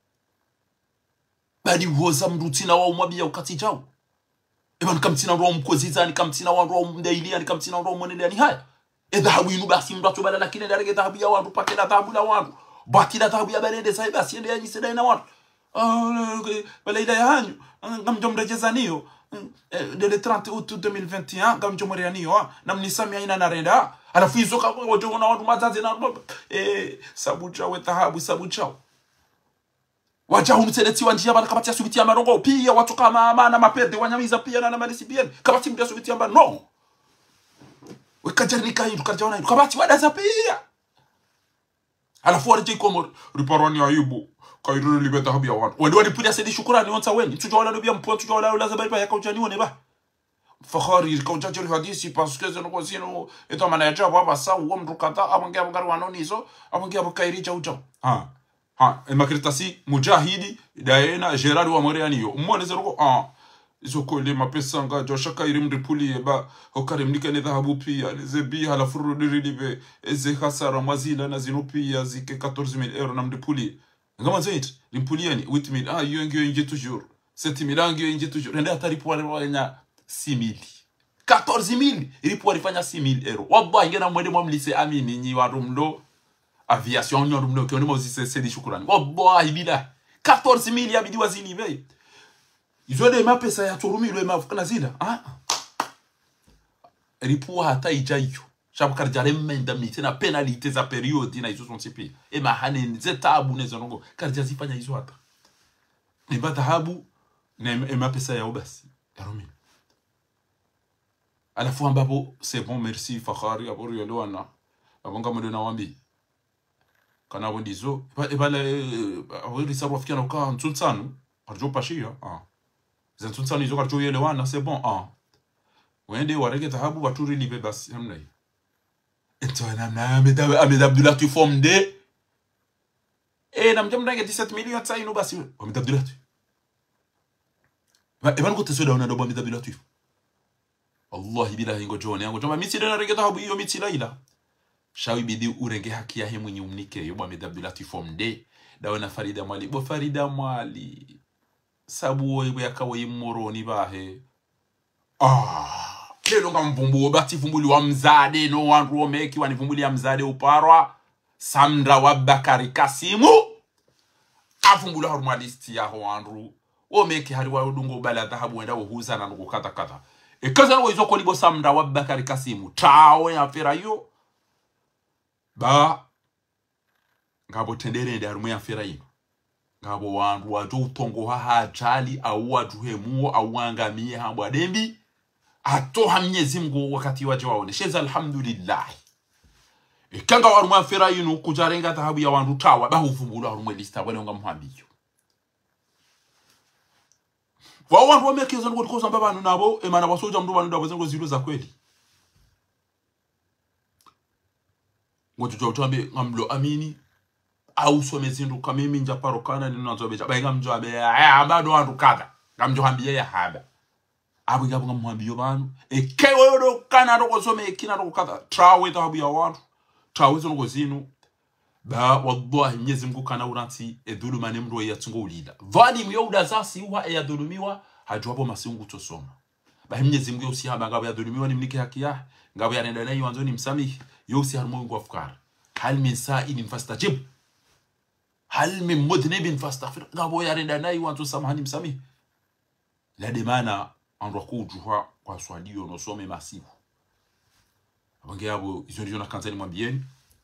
badi uhoza mrutina wa umwabia ukati jao ebanu kamtina ro mkozizani kamtina wa ro mdailia kamtina ro monele ni haya edhabu inu basi mrato bala lakini darege dhahabu ya wandu pakela dhahabu la wandu baki la dhahabu ya balende sai basi ende yanyi sedai na wandu ah bala ida yanyu ngamjo mrejezaniyo de le trente août deux mille vingt et un ngamjo morianiyo na mnisami aina na renda alafu hizo kwa watu na watu mazazi na eh sabucha we dhahabu sabucha wacha humseleti wanjia bana kabati ya subiti ya marongo pia watu kama maana mapede wanyamiza pia na malisi bien kabati mtu ya subiti ya no wekajari kai tukajaona kabati wadaza pia alafu wale komo riparoni ayubu kairuru libeta habia watu wadi wadi pulia sedi shukrani onsa weni tujaona nobia mpo tujaona la zabai pa yakauchani one ba fakhari kaujajiri hadisi parce que zeno kozino eto manager baba sa uo mrukata abangia bangari wanonizo abangia bakairi chaucha ha ha emakritasi mujahidi daena gerard wa morianiyo umone zero ah izoko le mapesa nga joshaka irimri puli eba okarimnika ne dhahabu pia zebi hala furu dirilive eze hasara mazila na zinupi ya zike quatorze mille euros na mdipuli ngama zait limpuli yani huit mille ah yo ngio nje toujours sept mille ngio nje toujours nenda atari pour wanya six mille quatorze mille ili pour fanya six mille euros wabwa ngena mwende mwamlise amini nyi warumlo aviation nyo rumlo kyo ndimo zise sedi shukrani wabwa ibila quatorze mille ya bidi wazini be izo de mapesa ya turumi lo mafukana zida ah ripu hata ijayo shabukar jarem menda mitena penalite za periodi na izo sonsipi e mahane zetabu nezo ngo karja zifanya izo hata ni batahabu na e mapesa ya obasi yarumi alafu ambapo c'est bon merci fakhari aboro yolwana abonga modona wambi kana bondizo e bala awiri sabu afikia na ka ntsutsanu arjo pashia ah zentunsa nizo karjo yelewana c'est bon ah wende warege dhahabu waturi libe basi hamna hiyo etona na Ahmed Ahmed Abdullah tu forme de e na mjamdange dix-sept millions tsa ino basi Ahmed Abdullah ba e bango tesoda una dobo Ahmed Abdullah tu wallahi billahi ngo jone yango joma mitsi na rege dhahabu hiyo mitsi laila shawi bidi urenge haki ya hemu nyumnike yo Ahmed Abdullah tu forme de dawana Farida Mwali bo Farida Mwali sabu wewe yakawa imoroni bahe ah lelo ngamvumbu bati vumbuli wa mzade no wandu omeki wanivumbuli ya mzade uparwa Samra wa Bakari Kasimu avumbula harumalisti ya wandu omeki hari wa udungo bala dhahabu wenda uhuza na ngukata kata e kaza no izo kolibo Samra wa Bakari Kasimu tawe ya ferayo ba ngabo tendere ndi harumu ya ferayo ngabo wandu wajo utongo haha jali au watu hemuo au wangamie hambu adembi atoha Mwenyezi Mungu wakati waje waone sheza alhamdulillah ikanga waru mafera yinu kujarenga dhahabu ya wandu tawa ba huvumbula waru mwelista wale ngamhambiyo wa wandu wamekezo ngo kosa mbabanu nabo emana basoja mndu banu ndabo zengo zilo za kweli ngoto jotambe ngamlo amini au somezindu kamimi nja parokana ni nazobeja bainga mjoabe aya bado wandu kada ngamjohambie ya haba abu ngabo ngamhambiyo banu ekewe ro kana ro some kina ro kada trawe dhahabu ya wandu trawe zo ngozinu ba wallahi Mwenyezi Mungu kana uranti eduluma ne mro yatungo ulida vali myoda zasi wa ya dulumiwa hajuapo masungu tosoma ba Mwenyezi Mungu usihaba ngabo ya dulumiwa ni mnike haki ya ngabo ya nenda nayo anzoni msamihi yosi harmo ngo afkar hal min sa'in fastajib hal min mudnibin fastaghfir ngabo ya nenda nayo wanzo samahani msamihi la demana anrokujuha kwa swadio no some masibu abange abo izo ndio na kanzani mwambieni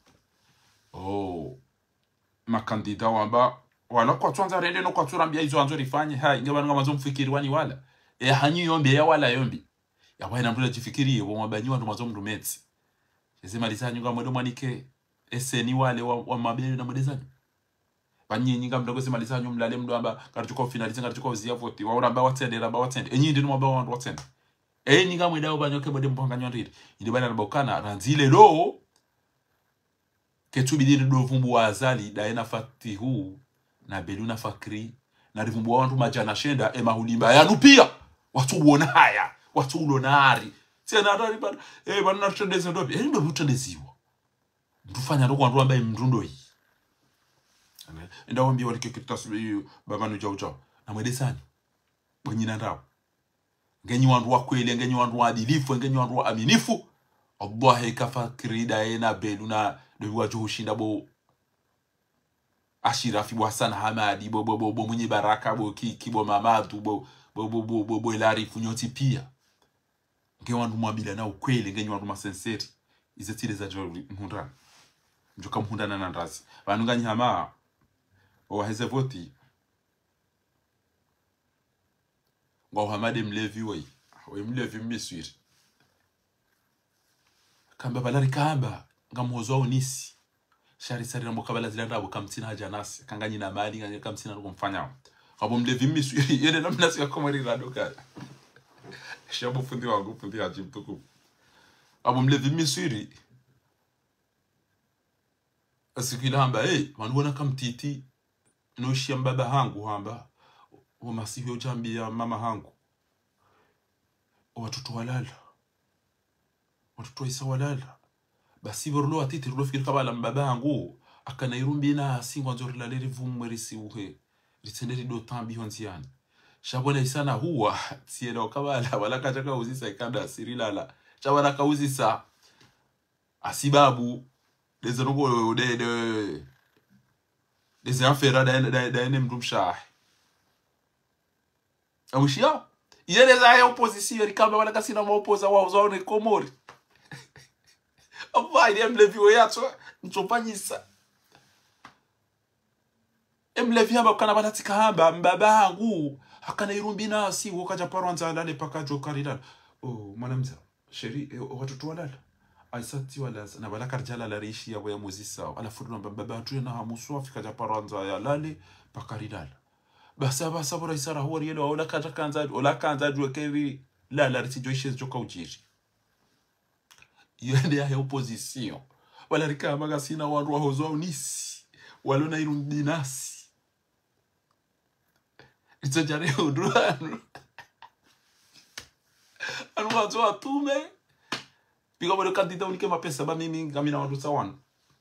oh makandida wamba wala kwa twanza rende no kwa turambia izo anzo rifanye hai ngaba ngama zo mfikiri wani wala e hanyi yombe ya wala yombi ya bwana mtu ajifikirie bo mabanyiwa ndo mazo mrumetsi sema lisanyu ngama ndo manike eseni wale wa, wa mabele na modezani Panyinyi ngamdo kwese maliza nyu mlale mndo amba katuko finalize ngatuko uzia voti wa uramba watende ramba watende enyi ndi mwamba wandu watende enyi ngamwe dawo banyoke bode mponga nyondiri ndi bana nabokana ranzile lo ketubidiri do vumbu wa azali daena fatihu na beluna fakri na rivumbu wandu majana shenda ema hulimba yanu pia watu uona haya watu ulonari tena atari bana eh bana natendeze ndopi eh ndo butendeziwa mtufanya ndo kwandu ambaye mndundo hii enda wambi walike kitasubi baba no jaw jaw na mwedesani banyina ndawo ngenyi wandu wa kweli ngenyi wandu wa adilifu ngenyi wandu wa aminifu Allah kafakiri daena beluna ndo wajuhushinda bo Ashirafi bo Hassan Hamadi bo bo bo mwenye baraka bo ki kibo Mamadu bo bo bo bo bo, bo ilari funyoti pia nge wandu mwabila na ukweli ngenyi wandu masenseri izetile za jori mhundana njoka mhundana na ndazi bantu nganyi hama waheze voti ngo hamade mlevi we we mlevi miswiri kamba balari kamba ngamuhozo unisi shari sari na mukabala zilanda abo kamtina haja nasi kanganyi na mali nganya kamtina ndo kumfanya abo mlevi miswiri yene namna sika komari radoka shabo fundi wangu fundi haji mtuku abo mlevi miswiri asikila hamba eh wanubona kamtiti no shamba hangu hamba o masivyo jambi ya mama hangu watoto walala watoto isa walala basi borlo atiti rulo fikiri kabala mbaba hangu akana irumbi na singwa nzori la leri vumwerisi uhe litenderi do tambi honziani shabona isana huwa tielo kabala wala kachaka uzisa ikanda sirilala chabana kauzisa asibabu dezorongo de de des affaires da da da nem dumsha awishia yele za ya opposition ikamba wala kasina maopoza wao zaone komori avai dem levi oyato ntopanyisa emlevi hamba kana banatika hamba mbaba hangu akana irumbina si wokaja parwanza lale paka jokarila oh mwanamza sheri watoto walala aisati wala na wala karjala la rishi ya boya muzisa ala furuna baba tu na hamusu afika ja paranza ya lale pakaridala basa basa bora isara huwa yelo wala kaja kanza wala kanza jwe kevi la la riti joishes joka ujiri yende ya opposition wala rika magasina wandu wa hozo unisi walona irundinasi itajare udruanu anu wazo atume Piga bado kandida unike mapesa ba mimi ngamina watu sawana.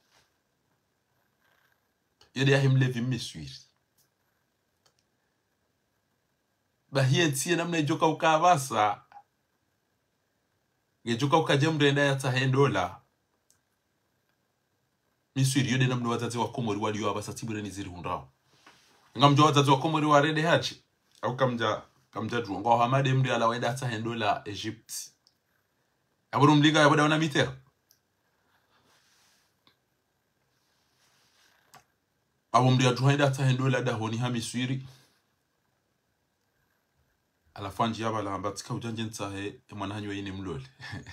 Yede ya himlevi miswiri. Ba hiye tiye namna joka ukabasa. Ge joka ukajemrenda ya tahendola. Miswiri yode namna wazazi wa komori wali wa basa tibure niziri hundao. Ngamjo wazazi wa komori wa rede haji. Au kamja kamja druwa. Ngo hamade mri ala wenda tahendola Egypt. Aburu mliga ya wada wana mitera. Abu mri ya tuhaida ata hendola da honi hamiswiri. Alafanji yaba la ambatika ujanje ntahe emwana hanyo yini mlole.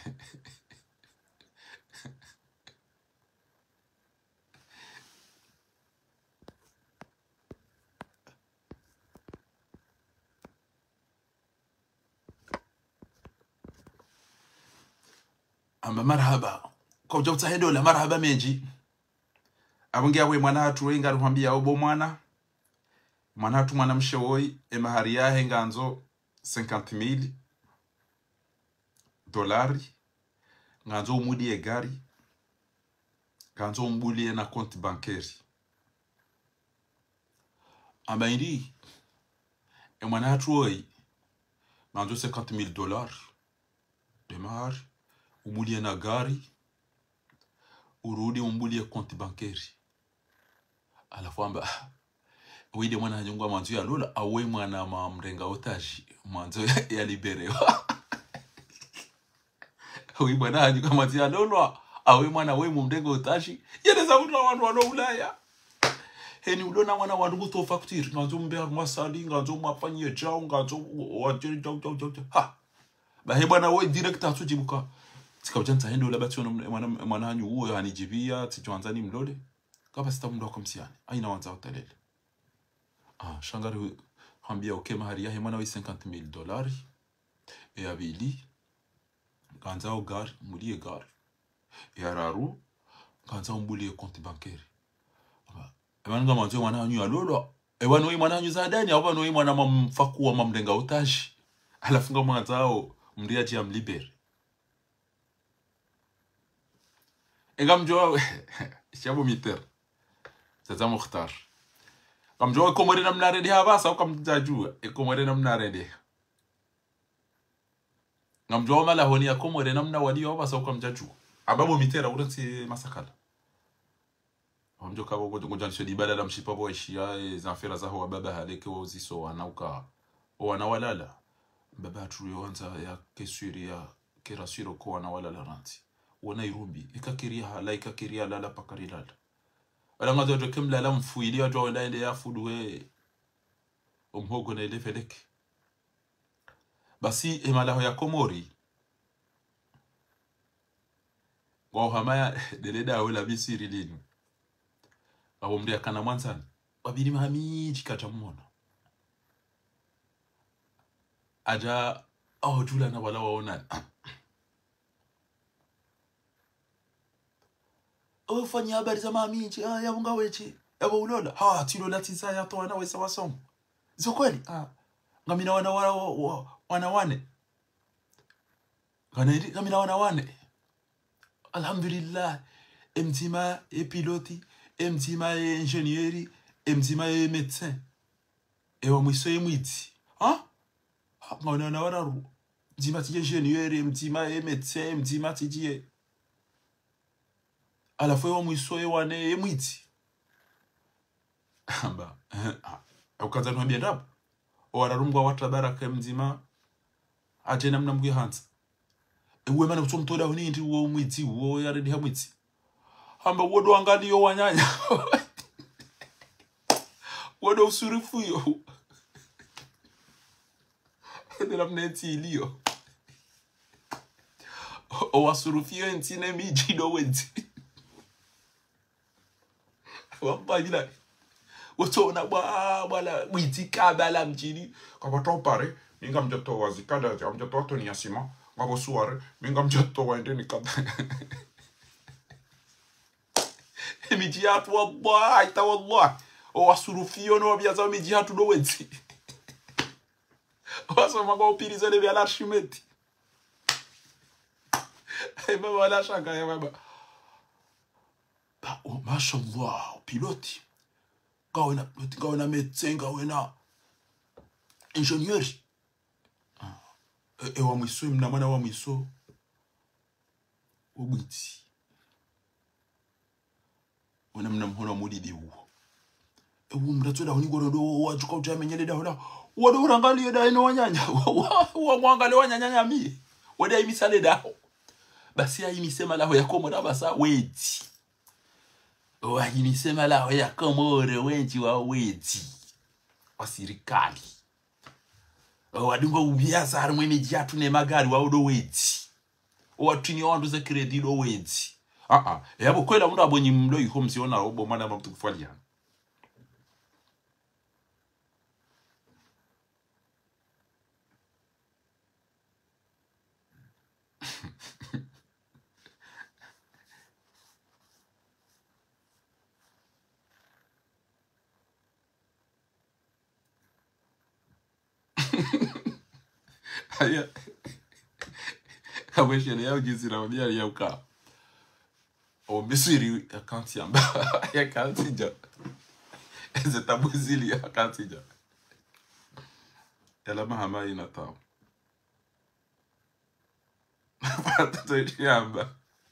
Amba marhaba kwa ujauta hendola marhaba menji abungia we mwana hatu wenga ruhambia obo mwana mwana hatu mwana mshewoi emahari yahe nganzo cinquante mille dolari nganzo umudi e gari nganzo umbuli e na konti bankeri amba indi e mwana hatu woi nganzo cinquante mille dolari de mahari umulie na gari urudi umbulie konti bankeri alafu amba wide mwana hanyungwa manzo ya lola awe mwana ma mrenga otaji manzo ya liberewa wi mwana hanyungwa manzo ya lola awe mwana we mrenga otaji yeleza mtu wandu wano Ulaya heni ulona mwana wandu kutofa kutiri nganzo mbea mwasali nganzo mwafanyie jao nganzo wajiri jao jao jao ha bahe bwana we director tujibuka Sika ujanta hendo la bati mwana hanyu uwe hanijibia, tijuanzani mlole. Kapa sita mndo kwa msiani. Aina wanza utalele. ah shangari hambia okay mahari yahe mwana we cinquante mille dollars e abili kanza o gar muri e gar e araru kanza umbuli e compte bancaire aba nga manzo mwana anyu alolo e wano mwana anyu za dani aba no mwana mamfakuwa mamdenga otaji alafunga mwanzao mria ji amlibere engamjo shabo miter sasa mukhtar kamjo komore namna redi haba sa kamjaju e komore namna redi ngamjo mala honi ya komore namna wali haba sa kamjaju ababo mitera uransi masakala amjo kabo gojo gojo shodi badala mshipa bo ishia za afera za ho baba haleke woziso wanauka wana walala baba tuliyoanza ya kesuri ya kerasiro ko wana walala ranti wana irumbi ikakiria hala ikakiria lala pakarilala ala ngazo jo kemla la mfuili wajo ndaende ya fuduwe umhogo na ile feleke basi emala ya komori wa hamaya deleda wala bisiri linu abo mdia kana mwanzani wabiri mahamiji katamona aja aho jula na wala waona o fanya habari za mahamiji ah yabunga wechi yabo ulola ha tilo lati za ya to na wesa wasomo zo kweli ah ngamina wana wana wana wane kana ndi ngamina wana wane alhamdulillah emtima e piloti emtima e ingénieur emtima e médecin e wa mwiso e mwiti ha ngona na wana ru mtima ti ingénieur emtima e médecin emtima ti die ala foi wa mwiso e wane e mwiti amba ukaza nwambia ndapo wararungwa watabaraka mzima aje namna mgwe hanza ewe mana kutomtoda honi ndi wo mwiti wo yaredi ha mwiti amba wodo angaliyo wanyanya wodo usurifu yo ndela mneti iliyo o wasurufio ntine miji do wenti wamba bila wotona bwa bala mwiti kabala mjini kwa topare minga mjoto wazikada ya mjoto watu ni yasima ngabo suare minga mjoto waende ni kada miji hatu wallahi ita wallahi o wasurufio no biaza miji hatu do wenti waso mago piriza de bia Archimede e baba wala shaka ya baba ba oh mashallah piloti gawena gawena médecin gawena ingénieur e wa mwiso mna mwana wa mwiso ubiti wana mna mhono mudidi huo e umratsoda honi gorodo wajuka utamenyele da hola wado urangali da ino wanyanya wa mwangale wanyanya mi wada imisale da basi ya imisema la ya komora basa weti wa imisema la ya komora weti wa weti wa sirikali wadunga ubiasa harimwe mijatu ne magari wa udo weti watini wandu za credit do weti ah ah yabo kwela mundu abonyi mlo yiho msiona robo mana mtu kufalia Aya kabwe shele yao gizira wabia ya uka o misiri ya kanti amba ya kanti ja eze tabuzili ya kanti ja yala mahama ina tao pata yamba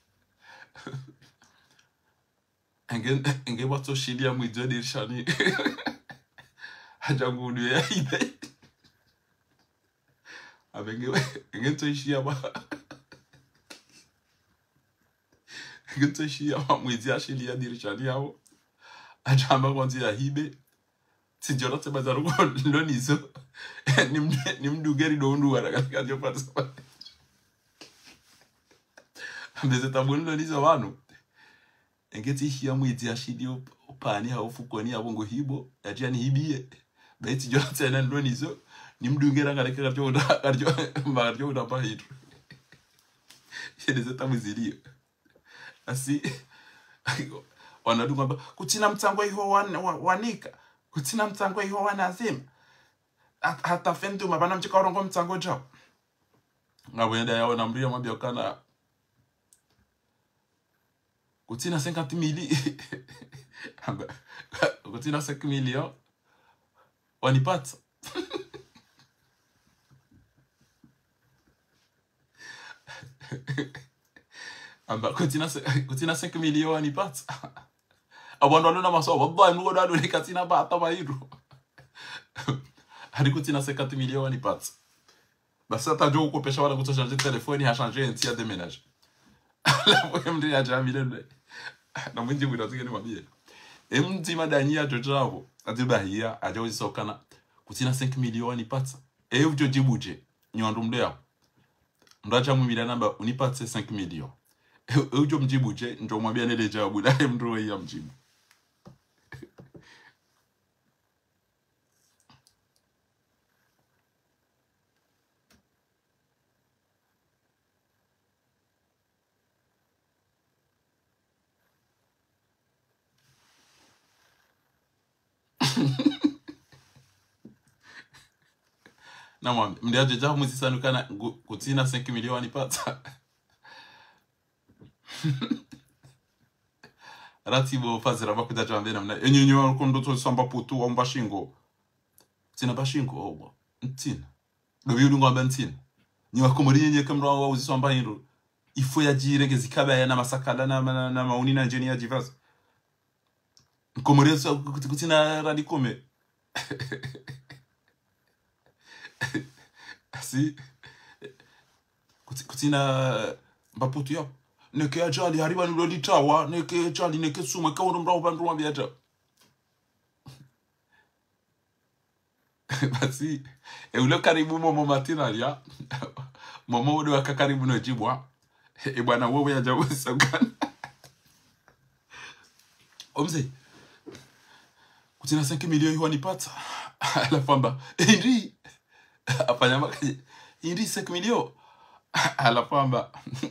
enge enge wato shilia mwijodi shani hajangu ya ibe abenge ngento ishia ba ngento ishia ba mwezi ashilia dirishani yao ajamba kwanzi ya hibe sijora te bazarugo lonizo ni mdugeri do ndu wala katika jo pata ambeze tabuni lonizo wanu ngeti ishia mwezi ashilia upani haufukoni abongo hibo ajani hibie baiti jo tena ndoni zo nimdungira ngale karjo da karjo marjo da pa hitu yede zeta muzilio asi wanadunga kutina mtsango iho wanika kutina mtsango iho wanazima hata fentu mabana mchika orongo mtsango jao ngabwenda yawo namria mabyo kana kutina cinquante mille kutina cinq millions wanipata amba kutina kutina cinq millions wanipata abondo lona maso wallahi nugo dado ni katina bata bairu hari kutina cinquante millions wanipata basi atajua uko pesha wala kutochanger telefoni ha changer ntia de ménage la voyez ya jamile na mwinji mwidatige ni mabie emti madanyia jojo adibahia ajo isokana kutina cinq millions wanipata e uvyo jibuje nyondo mdeo ndacha mwimila namba unipate cinq millions e uvyo mjibuje njo mwambia nele jawabu la mdro ya mjibu na mwambi mdiaje jahu mwisi sanukana kutina cinq millions wanipata ratibo fazira bakuta jambe namna enyinyo warukondo to samba putu wa mbashingo tina bashingo obo ntina dobiulu ngomba ntina ni wakomori nyenye kamra wa uzisamba hiro ifo ya jirege zikaba na masakala na na, na mauni na engineer jivas komori so kutina radikome si kutina mbaputu ya neke ajali hariba nulodi tawa neke ajali neke suma kawono mrawo bandru mabiyata basi e ule karibu momo matinalia momo ode wakakaribu no jibwa e bwana wewe ya jabu sagana omze kutina cinq millions hiyo nipata la famba indi afanya makaje indi cinq millions ala famba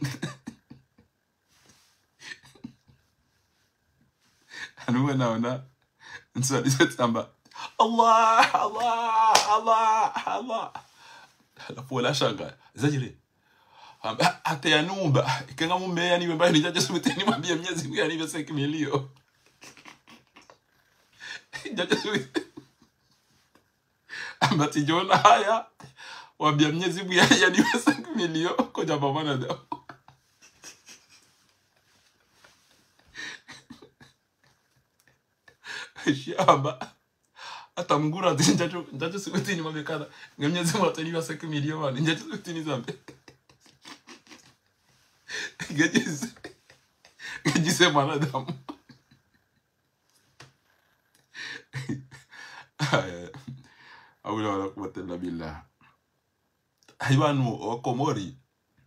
anu naona nsali setamba Allah Allah Allah Allah la fola shanga zajire hata ya numba ikenga mume yani mbaya ni jaje subiteni mwambie mnyezi mwia ni cinq millions jaje subiteni ambati jona haya wambia mnyezi mwia yani cinq millions koja bamana da shamba ata mngura njacho njacho subiteni mwabekana ngemnyezi mwatani wa cinq millions bana njacho subiteni zambe gajise gajise manadamu awula wala quwwata illa billah haibanu okomori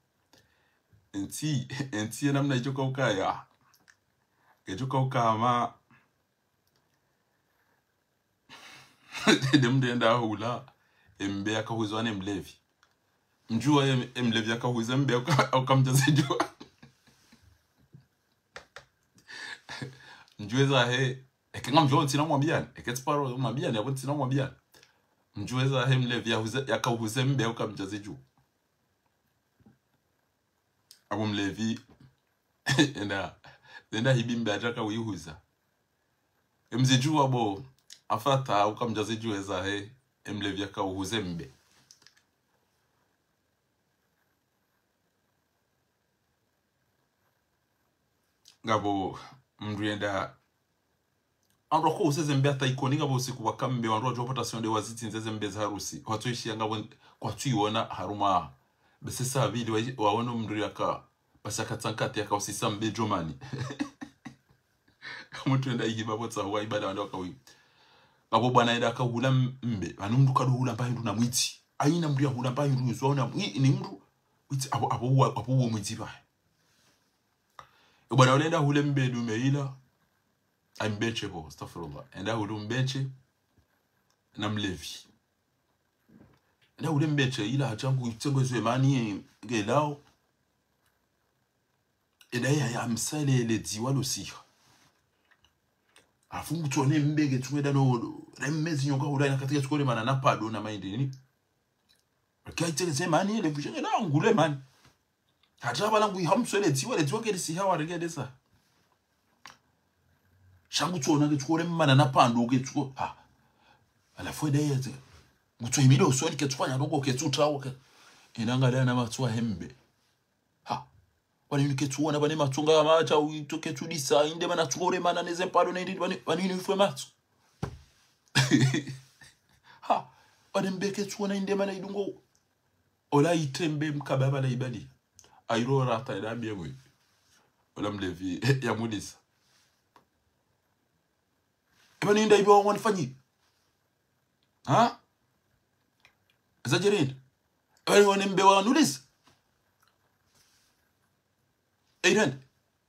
enti enti namna ijoka ukaya ijoka ukama demde nda hula embe akahuzwane mlevi mjua emlevi akahuza mbe akamjazijua mjueza he ekenga mjua ntina mwambiani eketsparo mwambiani yabo ntina mwambiani mjueza he mlevi akahuza mbe akamjazijua abo mlevi enda enda hibimbe ataka uyihuza emzijua bo afata ukamjazijua za he emlevi akahuza mbe ngabo mrienda andro ko useze mbe ataikoni ngabo usiku wakambe wanro jopotation de waziti nzeze mbe za harusi watoishi ngabo kwa tuiona haruma besesa vile waona mnduri aka basaka tankati aka usisa mbe jomani mtu enda ihiba botsa wa ibada wanda wakawi ngabo bwana enda akahula mbe banumdu kaduhula mbahindu na mwiti aina mndu hula mbahindu zona ni mndu witi abo abo abo mwiti ba bwana unaenda hule mbe dumeila ambeche bo astaghfirullah enda hulu mbeche na mlevi na ule mbeche ila hachangu itengo zemani gelao eda ya ya msale le diwa lo siha afungu tuone mbege tumeda no remezi nyonga ula katika tukole mana na pado na maindi ni kai itengo zemani le vijenge na ngule man hata bala ngui hamsole diwa le diwa ke siha warege sa shangu tuona ke tukole mana na pando ke tuko ha ala foi d'ailleurs mutu imile usoni ke tukanya ndoko ke tutawo ke inangalia na matwa hembe ha wani ke tuona bane matunga ya macha uitoke tudisa inde bana tukore mana neze pado na indi bani bani ni fwe matu ha wani mbeke tuona inde mana idungo ola itembe mkababa la ibadi airo rata ila biengwe ola mlevi ya mudisa bani nda ibo wanifanyi ha Zajirin wani wani mbewa nulis Eiren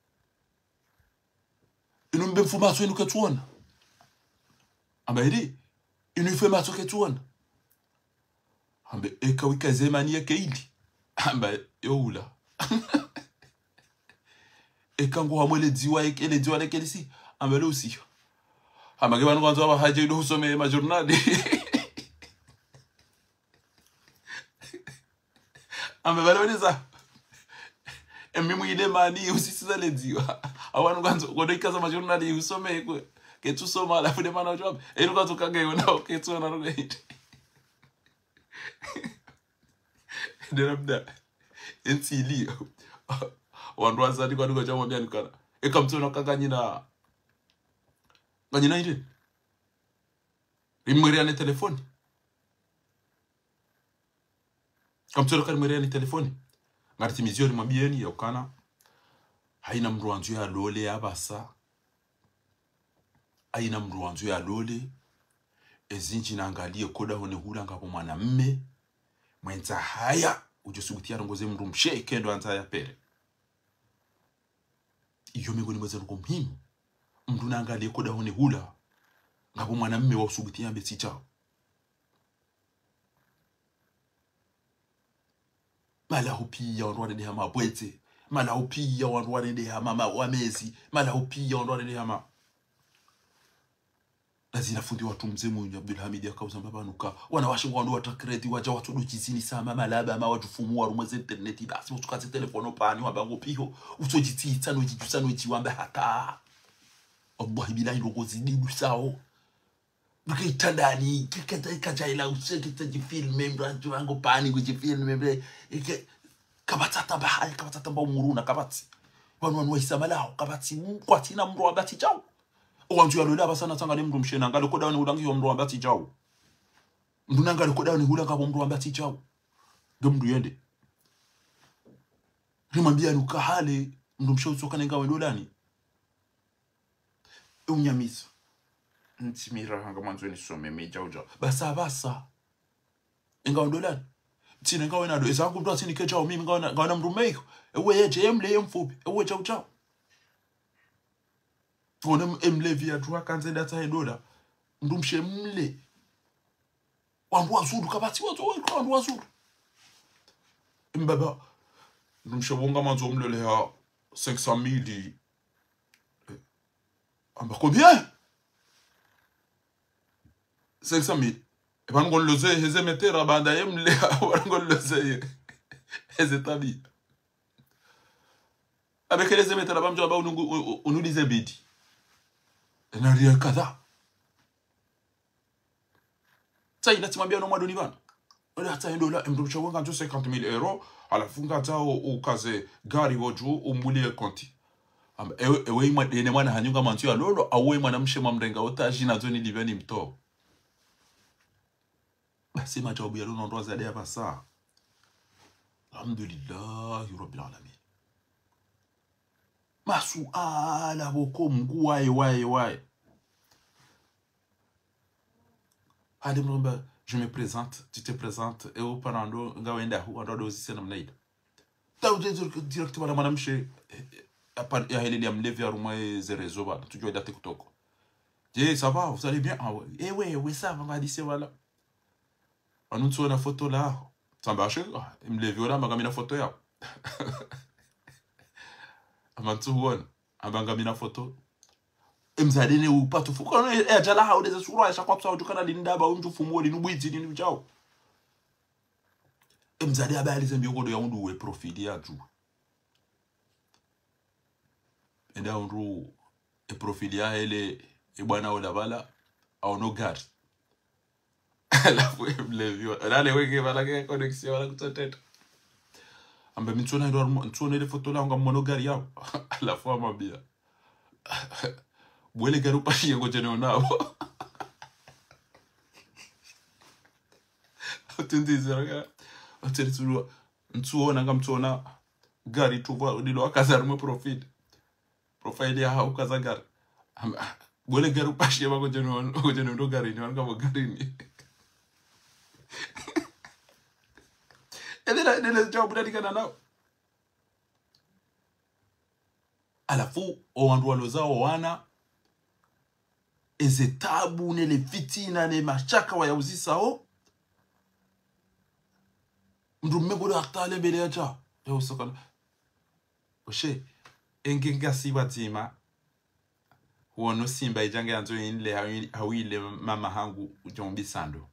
inu mbe mfumaso inu ketuona amba hidi inu mfumaso ketuona ambe eka wika zemani ya keili amba youla eka nguwa mwele diwa ele diwa leke lisi amba lo usiyo amba gebanu kwanza waba haje ilu husome majurnali amba bale waniza emimu ile mani usisiza le diwa awanu kwanza kodo ikaza majurnali usome kwe ketu soma alafu de mana job elu kwanza kage yona ketu na roge hiti derabda ensili wandu wasadi kwa duka chamo bia nikana eka mtono kakanyina kanyina hiti rimweri ane telefoni kamtoro kari mwere ni telefoni ngati mizio ni mabieni ya ukana haina mruanzu ya lole ya basa haina mruanzu ya lole ezinji na angalie koda hone hula ngapo mwana mme mwenza haya ujosugutia rongoze mru mshe kendo anza ya pere iyo migo ni mweze nuko mhimu mru na angalie koda hone hula ngapo mwana mme wa usugutia mbesi chao mala hopia ondwane de hama bwete mala hopia ondwane de hama ma wamezi mala hopia ondwane de hama lazina fundi watu mzemu Abdul Hamid akauza babanuka wanawashe ngwando watakredi waja watu dukizini sama malaba ma wajufumu warumwe internet basi utukaze telefono pani wabango piho usojitita no jijusa no jiwamba hata Allah bilahi rogozi didu sao Kitandani kikata kajaila usekita jifilme mranjo wango pani kujifilme mbe ike kabatata bahali kabatata ba umuruna kabati wanu wanu isamala kabati kwati na mro abati jao owanju yalola basana tanga ne mru mshena ngalo koda ni udangi yo mro abati jao nduna ngalo koda ni hula ngabo mro abati jao gemdu yende rimambia nuka hale mru msho usokane ngawe dolani unyamizo ntimira hanga mwanzo ni some meja uja basa basa inga ndolani tsine nga wena do ezangu mtu asini keja mimi nga nga na mrumeiko ewe yeje emle yemfupi ewe cha ucha ona emle via tuwa kanze data edola ndumshe mle wandu wazuru kabati wazo wandu wazuru mbaba ndumshe bonga mwanzo mle ha cinq cent mille amba combien cinq cent mille et pas nous le sait heze metera banda yemle on le sait heze tabi avec les metera bamjo ba on nous disait bidi na rien kadha ça il a timambia no mwa doni bana ole hata ndola mrumsho wanga njo cinquante mille euros alafunga tao ukaze gari woju umulie konti amba ewe ewe mwa dene mwana hanyunga mantu ya lolo awe mwana mshe mamrenga otaji na zoni liveni mto basi majawabu ya lolo ndo zade hapa saa alhamdulillah rabbil alamin masuala boko mgu wae wae wae hadi mrumba je me présente tu te présentes et au parando ngawenda hu ndo dozi sena mnaida taw directement la madame chez ya hele ya mlevi ya rumwe zerezo ba tujua date kutoko Eh, ça va, vous allez bien? Ah ouais. Eh ouais, oui, ça va, dit c'est voilà. On nous tourne la photo là. Ça va, je il me lève là, m'a mis la photo là. On tourne, on m'a mis la photo. Il me dit, ou pas tout fou. Quand on est déjà là, on est sur la chaque fois, tu connais l'inda, bah, on joue fumo, les nouveaux, ils nous ciao. Il me dit, ah ben, les amis, on doit on profiter à tout. Et là, on doit profiter à elle et bwana ou la bala, à on gari. La fois, il me lève là, les week-ends, voilà, la connexion, voilà, toute tête. Ambe mitsona ndo mtsona ile photo la nga monogari yao la fois mabia bwele garu pashi ngo jene onabo otundi zera oteri tsulu ntsuona nga mtsona gari tuva dilo akazar mo profit profile ya hau kaza gari bwele garu pashi ngo jene ngo jene ndo gari ni nga mo gari ni ele la ele job dadi kana nao alafu owandu walozao wana ezetabu nele fitina ne mashaka wa yauzisa o mndu mmegolo atale bele acha yo sokala oshe engenga sibatima wono simba ijanga yanzo inle hawile mama hangu ujombi sando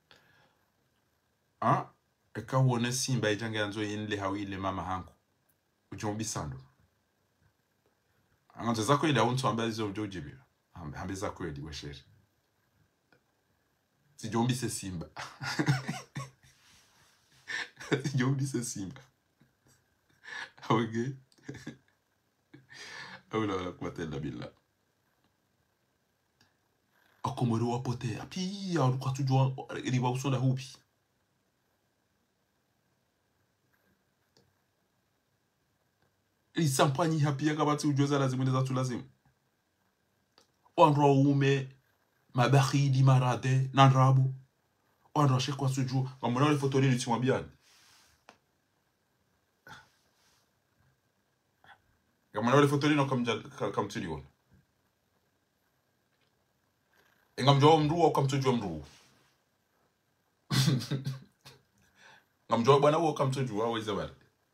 ah eka wona simba ijanga yanzo inle hawile mama hangu ujombi sando angaza zako ile untu ambaye zo jojibi ambe zako ile wesheri sijombi se simba sijombi se simba awege awla wala kwatela billah akomoro wapote api ya kwa tujua riba usonda hupi isampanyi hapi akabati ujoza lazima neza tu lazima onro ume mabakhidi marade nandrabu onro shekwa suju kama na foto ni timwabiani kama na foto ni kama kama tuliona ngamjo mruo kama tujua mruo ngamjo bwana wo kama tujua au izabari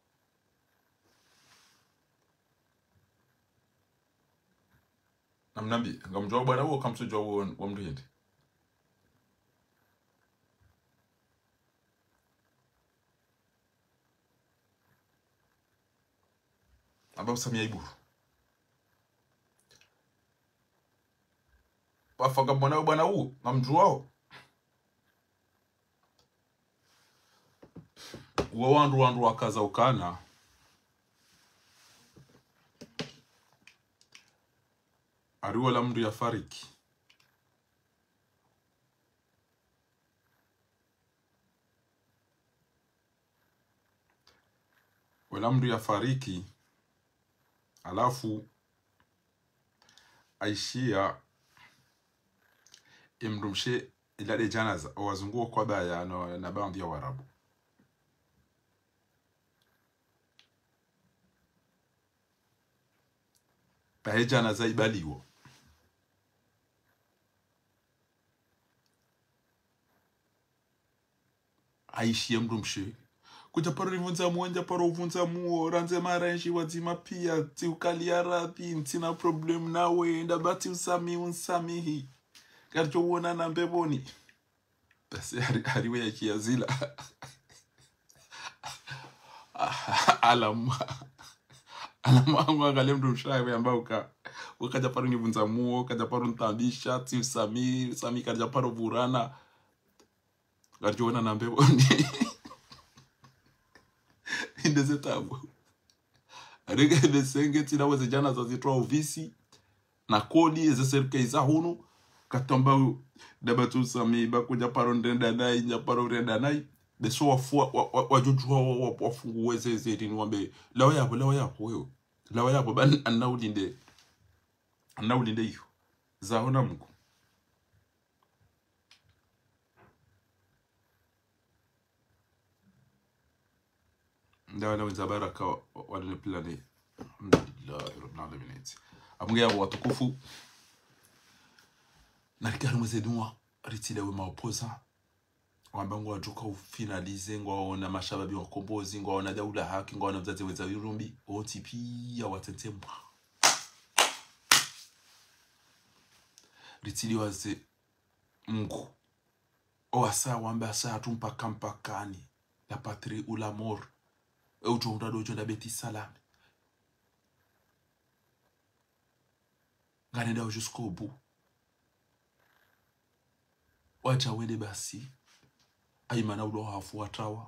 namnambi ngamjwa bwana wo kamsujwa wo wa mrindi ababu samia iburu wafaga bwana bwana wo ngamjwa wo wo wandu wandu wakaza ukana ariwa la mndu ya fariki wala mndu ya fariki alafu aishia imrumshe ila de janaza wazunguo kwa baya no, na bandi ya warabu bahe janaza ibaliwo aishia mrumshe kuja paro rivunza mwanja paro uvunza muo ranze maranji wazima pia ti ukalia rapi ntina problem nawe ndabati usami unsamihi karcho uona na mbeboni basi hariwe ya kiazila alam alam angale mrumshawe ambao ka ukaja paro nivunza muo kaja paro ntambisha ti usami usami kaja paro burana karcho uona na mbeboni indeze tabu arege besenge tina weze jana za zitwa ofisi na kodi eze serikali za hunu katamba dabatu sami bakuja paro ndenda nai nya paro ndenda nai beso wafu wajujua wafungu weze zeti niwambe lawa yapo lawa yapo wewe lawa yapo ban anaulinde anaulinde hiyo za hona mko ndawa na baraka wale plane alhamdulillah rabbil alamin amgea watukufu na rikari mwezedunwa ritile we maopoza wamba ngo wajuka ufinalize ngo waona mashababi wakombozi ngo waona daula haki ngo waona mzazi weza wirumbi oti pia watente mwa ritili waze mgu owasa wamba asa atumpa kampakani la patrie ou la mort e ujonda dojo na beti salame nganenda jusqu'au bout wacha wende basi aimana ulo hafuatawa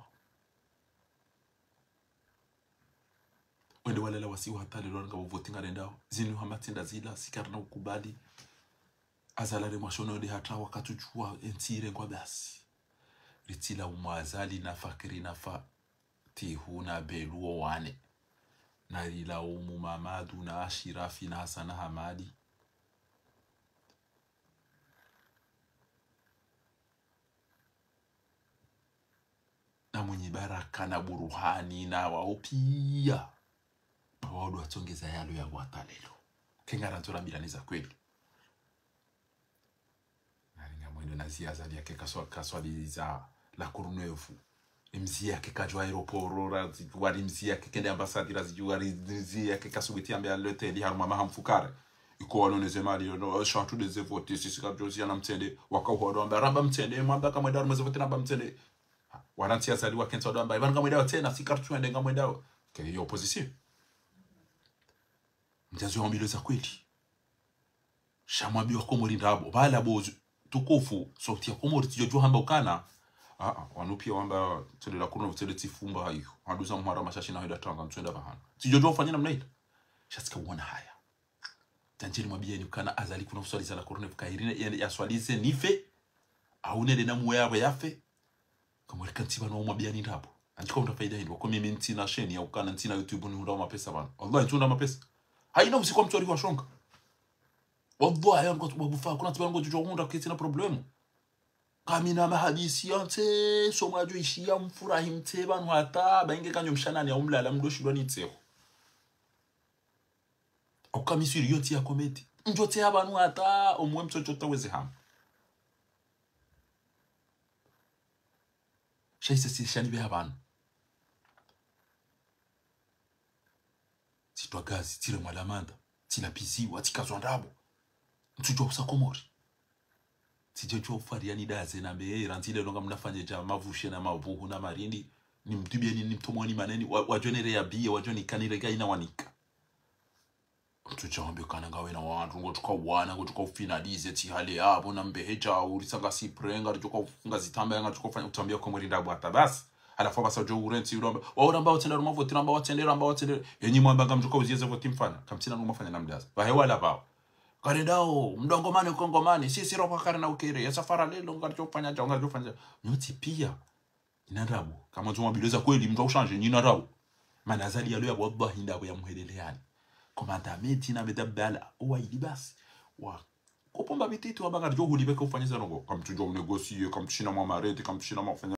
wende wale la wasi watale lona ngabo voti nganenda zinu hamatinda zila sikarna ukubali azala le mashono de hata wakatujua entire kwa basi ritila umazali na fakiri na fa tihuna beluo wane na ila umu mamadu na ashirafi na hasana hamadi na mwenye baraka na buruhani na waopia bawadu watongeza yalo ya watalelo kengara nzora milaniza kweli na mwendo na ziaza yake kaswa kaswali za la kurunefu mzia yake kajwa aeroporo razijuari mzia yake kende ambasadi razijuari mzia yake kasubiti ambe aloteli haruma mahamfukare iko wanoneze mali no shatu de vote sisi kajozi na mtende wakauhodo amba ramba mtende mwamba kama daru mzevote namba mtende wanantia zali wa kenzo amba ibanga mwendao tena sikartu ende ngamwendao ke hiyo opposition mjazo wa za kweli shamwabi wa komori ndabo bala bozu tukufu sauti ya komori tijojua hamba ukana ah ah wanupia wamba tele la kuno tele tifumba hayo haduza mhara mashashi na hida tanga mtwenda bahana tijojua ufanya namna ile shasika uona haya tanjeli mwabia ni ukana azali kuna uswali za la kuno fukairine ya swalize nife au nede na muyawe yafe kama kantiba no mwabia ni ndabo andiko mtafaida hilo kwa mimi ntina sheni ya ukana ntina YouTube ni hunda mapesa bana wallahi tunda mapesa haina usiku mtu aliwa shonga wallahi yangu wabufa kuna tiba ngo tujonda kiti na problemu kamina mahadisi yante soma jo ishia mfurahi mteba no hata bainge kanyo mshanani ya umlala mdoshirwa ni tseo okamisiri yoti ya komedi njote abantu hata omwe mtsochota weze ham shaise si shani be abantu titwa gazi tire mwalamanda tina piziwa tikazwa ndabo mtujo usakomori tijojo ufariani daze na mbe rantile longa mnafanye ja mavushe na mabuhu na marindi ni mtubie ni mtomoni maneni wajonere ya bia wajoni kanire gaina wanika mtujo ambe kana ngawe na wantu ngo tukawana ngo tukafinalize ti hale yabo na mbeheja urisanga si prenga tuko kufunga zitamba yanga tukofanya utambia ko muri ndabo atabasi alafu basa jo urenti uramba wauramba watendera mavoti ramba watendera ramba watendera yenyi mwamba ngamjuka uzieze voti mfana kamtina no mafanya namdaza bahewa la bao karendao mdongomani ukongomani sisi ropa karena ukere ya safara lelo ngarjofanya ja ngarjofanya nyoti pia inarabu kama tuma bileza kweli mtu ushange ni narabu manazali yalo ya wallahi ndabo ya muheleleani komanda meti na bedabala owa ilibasi wa kopomba bititi wa bangarjo hulibeka ufanya zanongo kamtujo negosie kamtushina mwa marete kamtushina mwa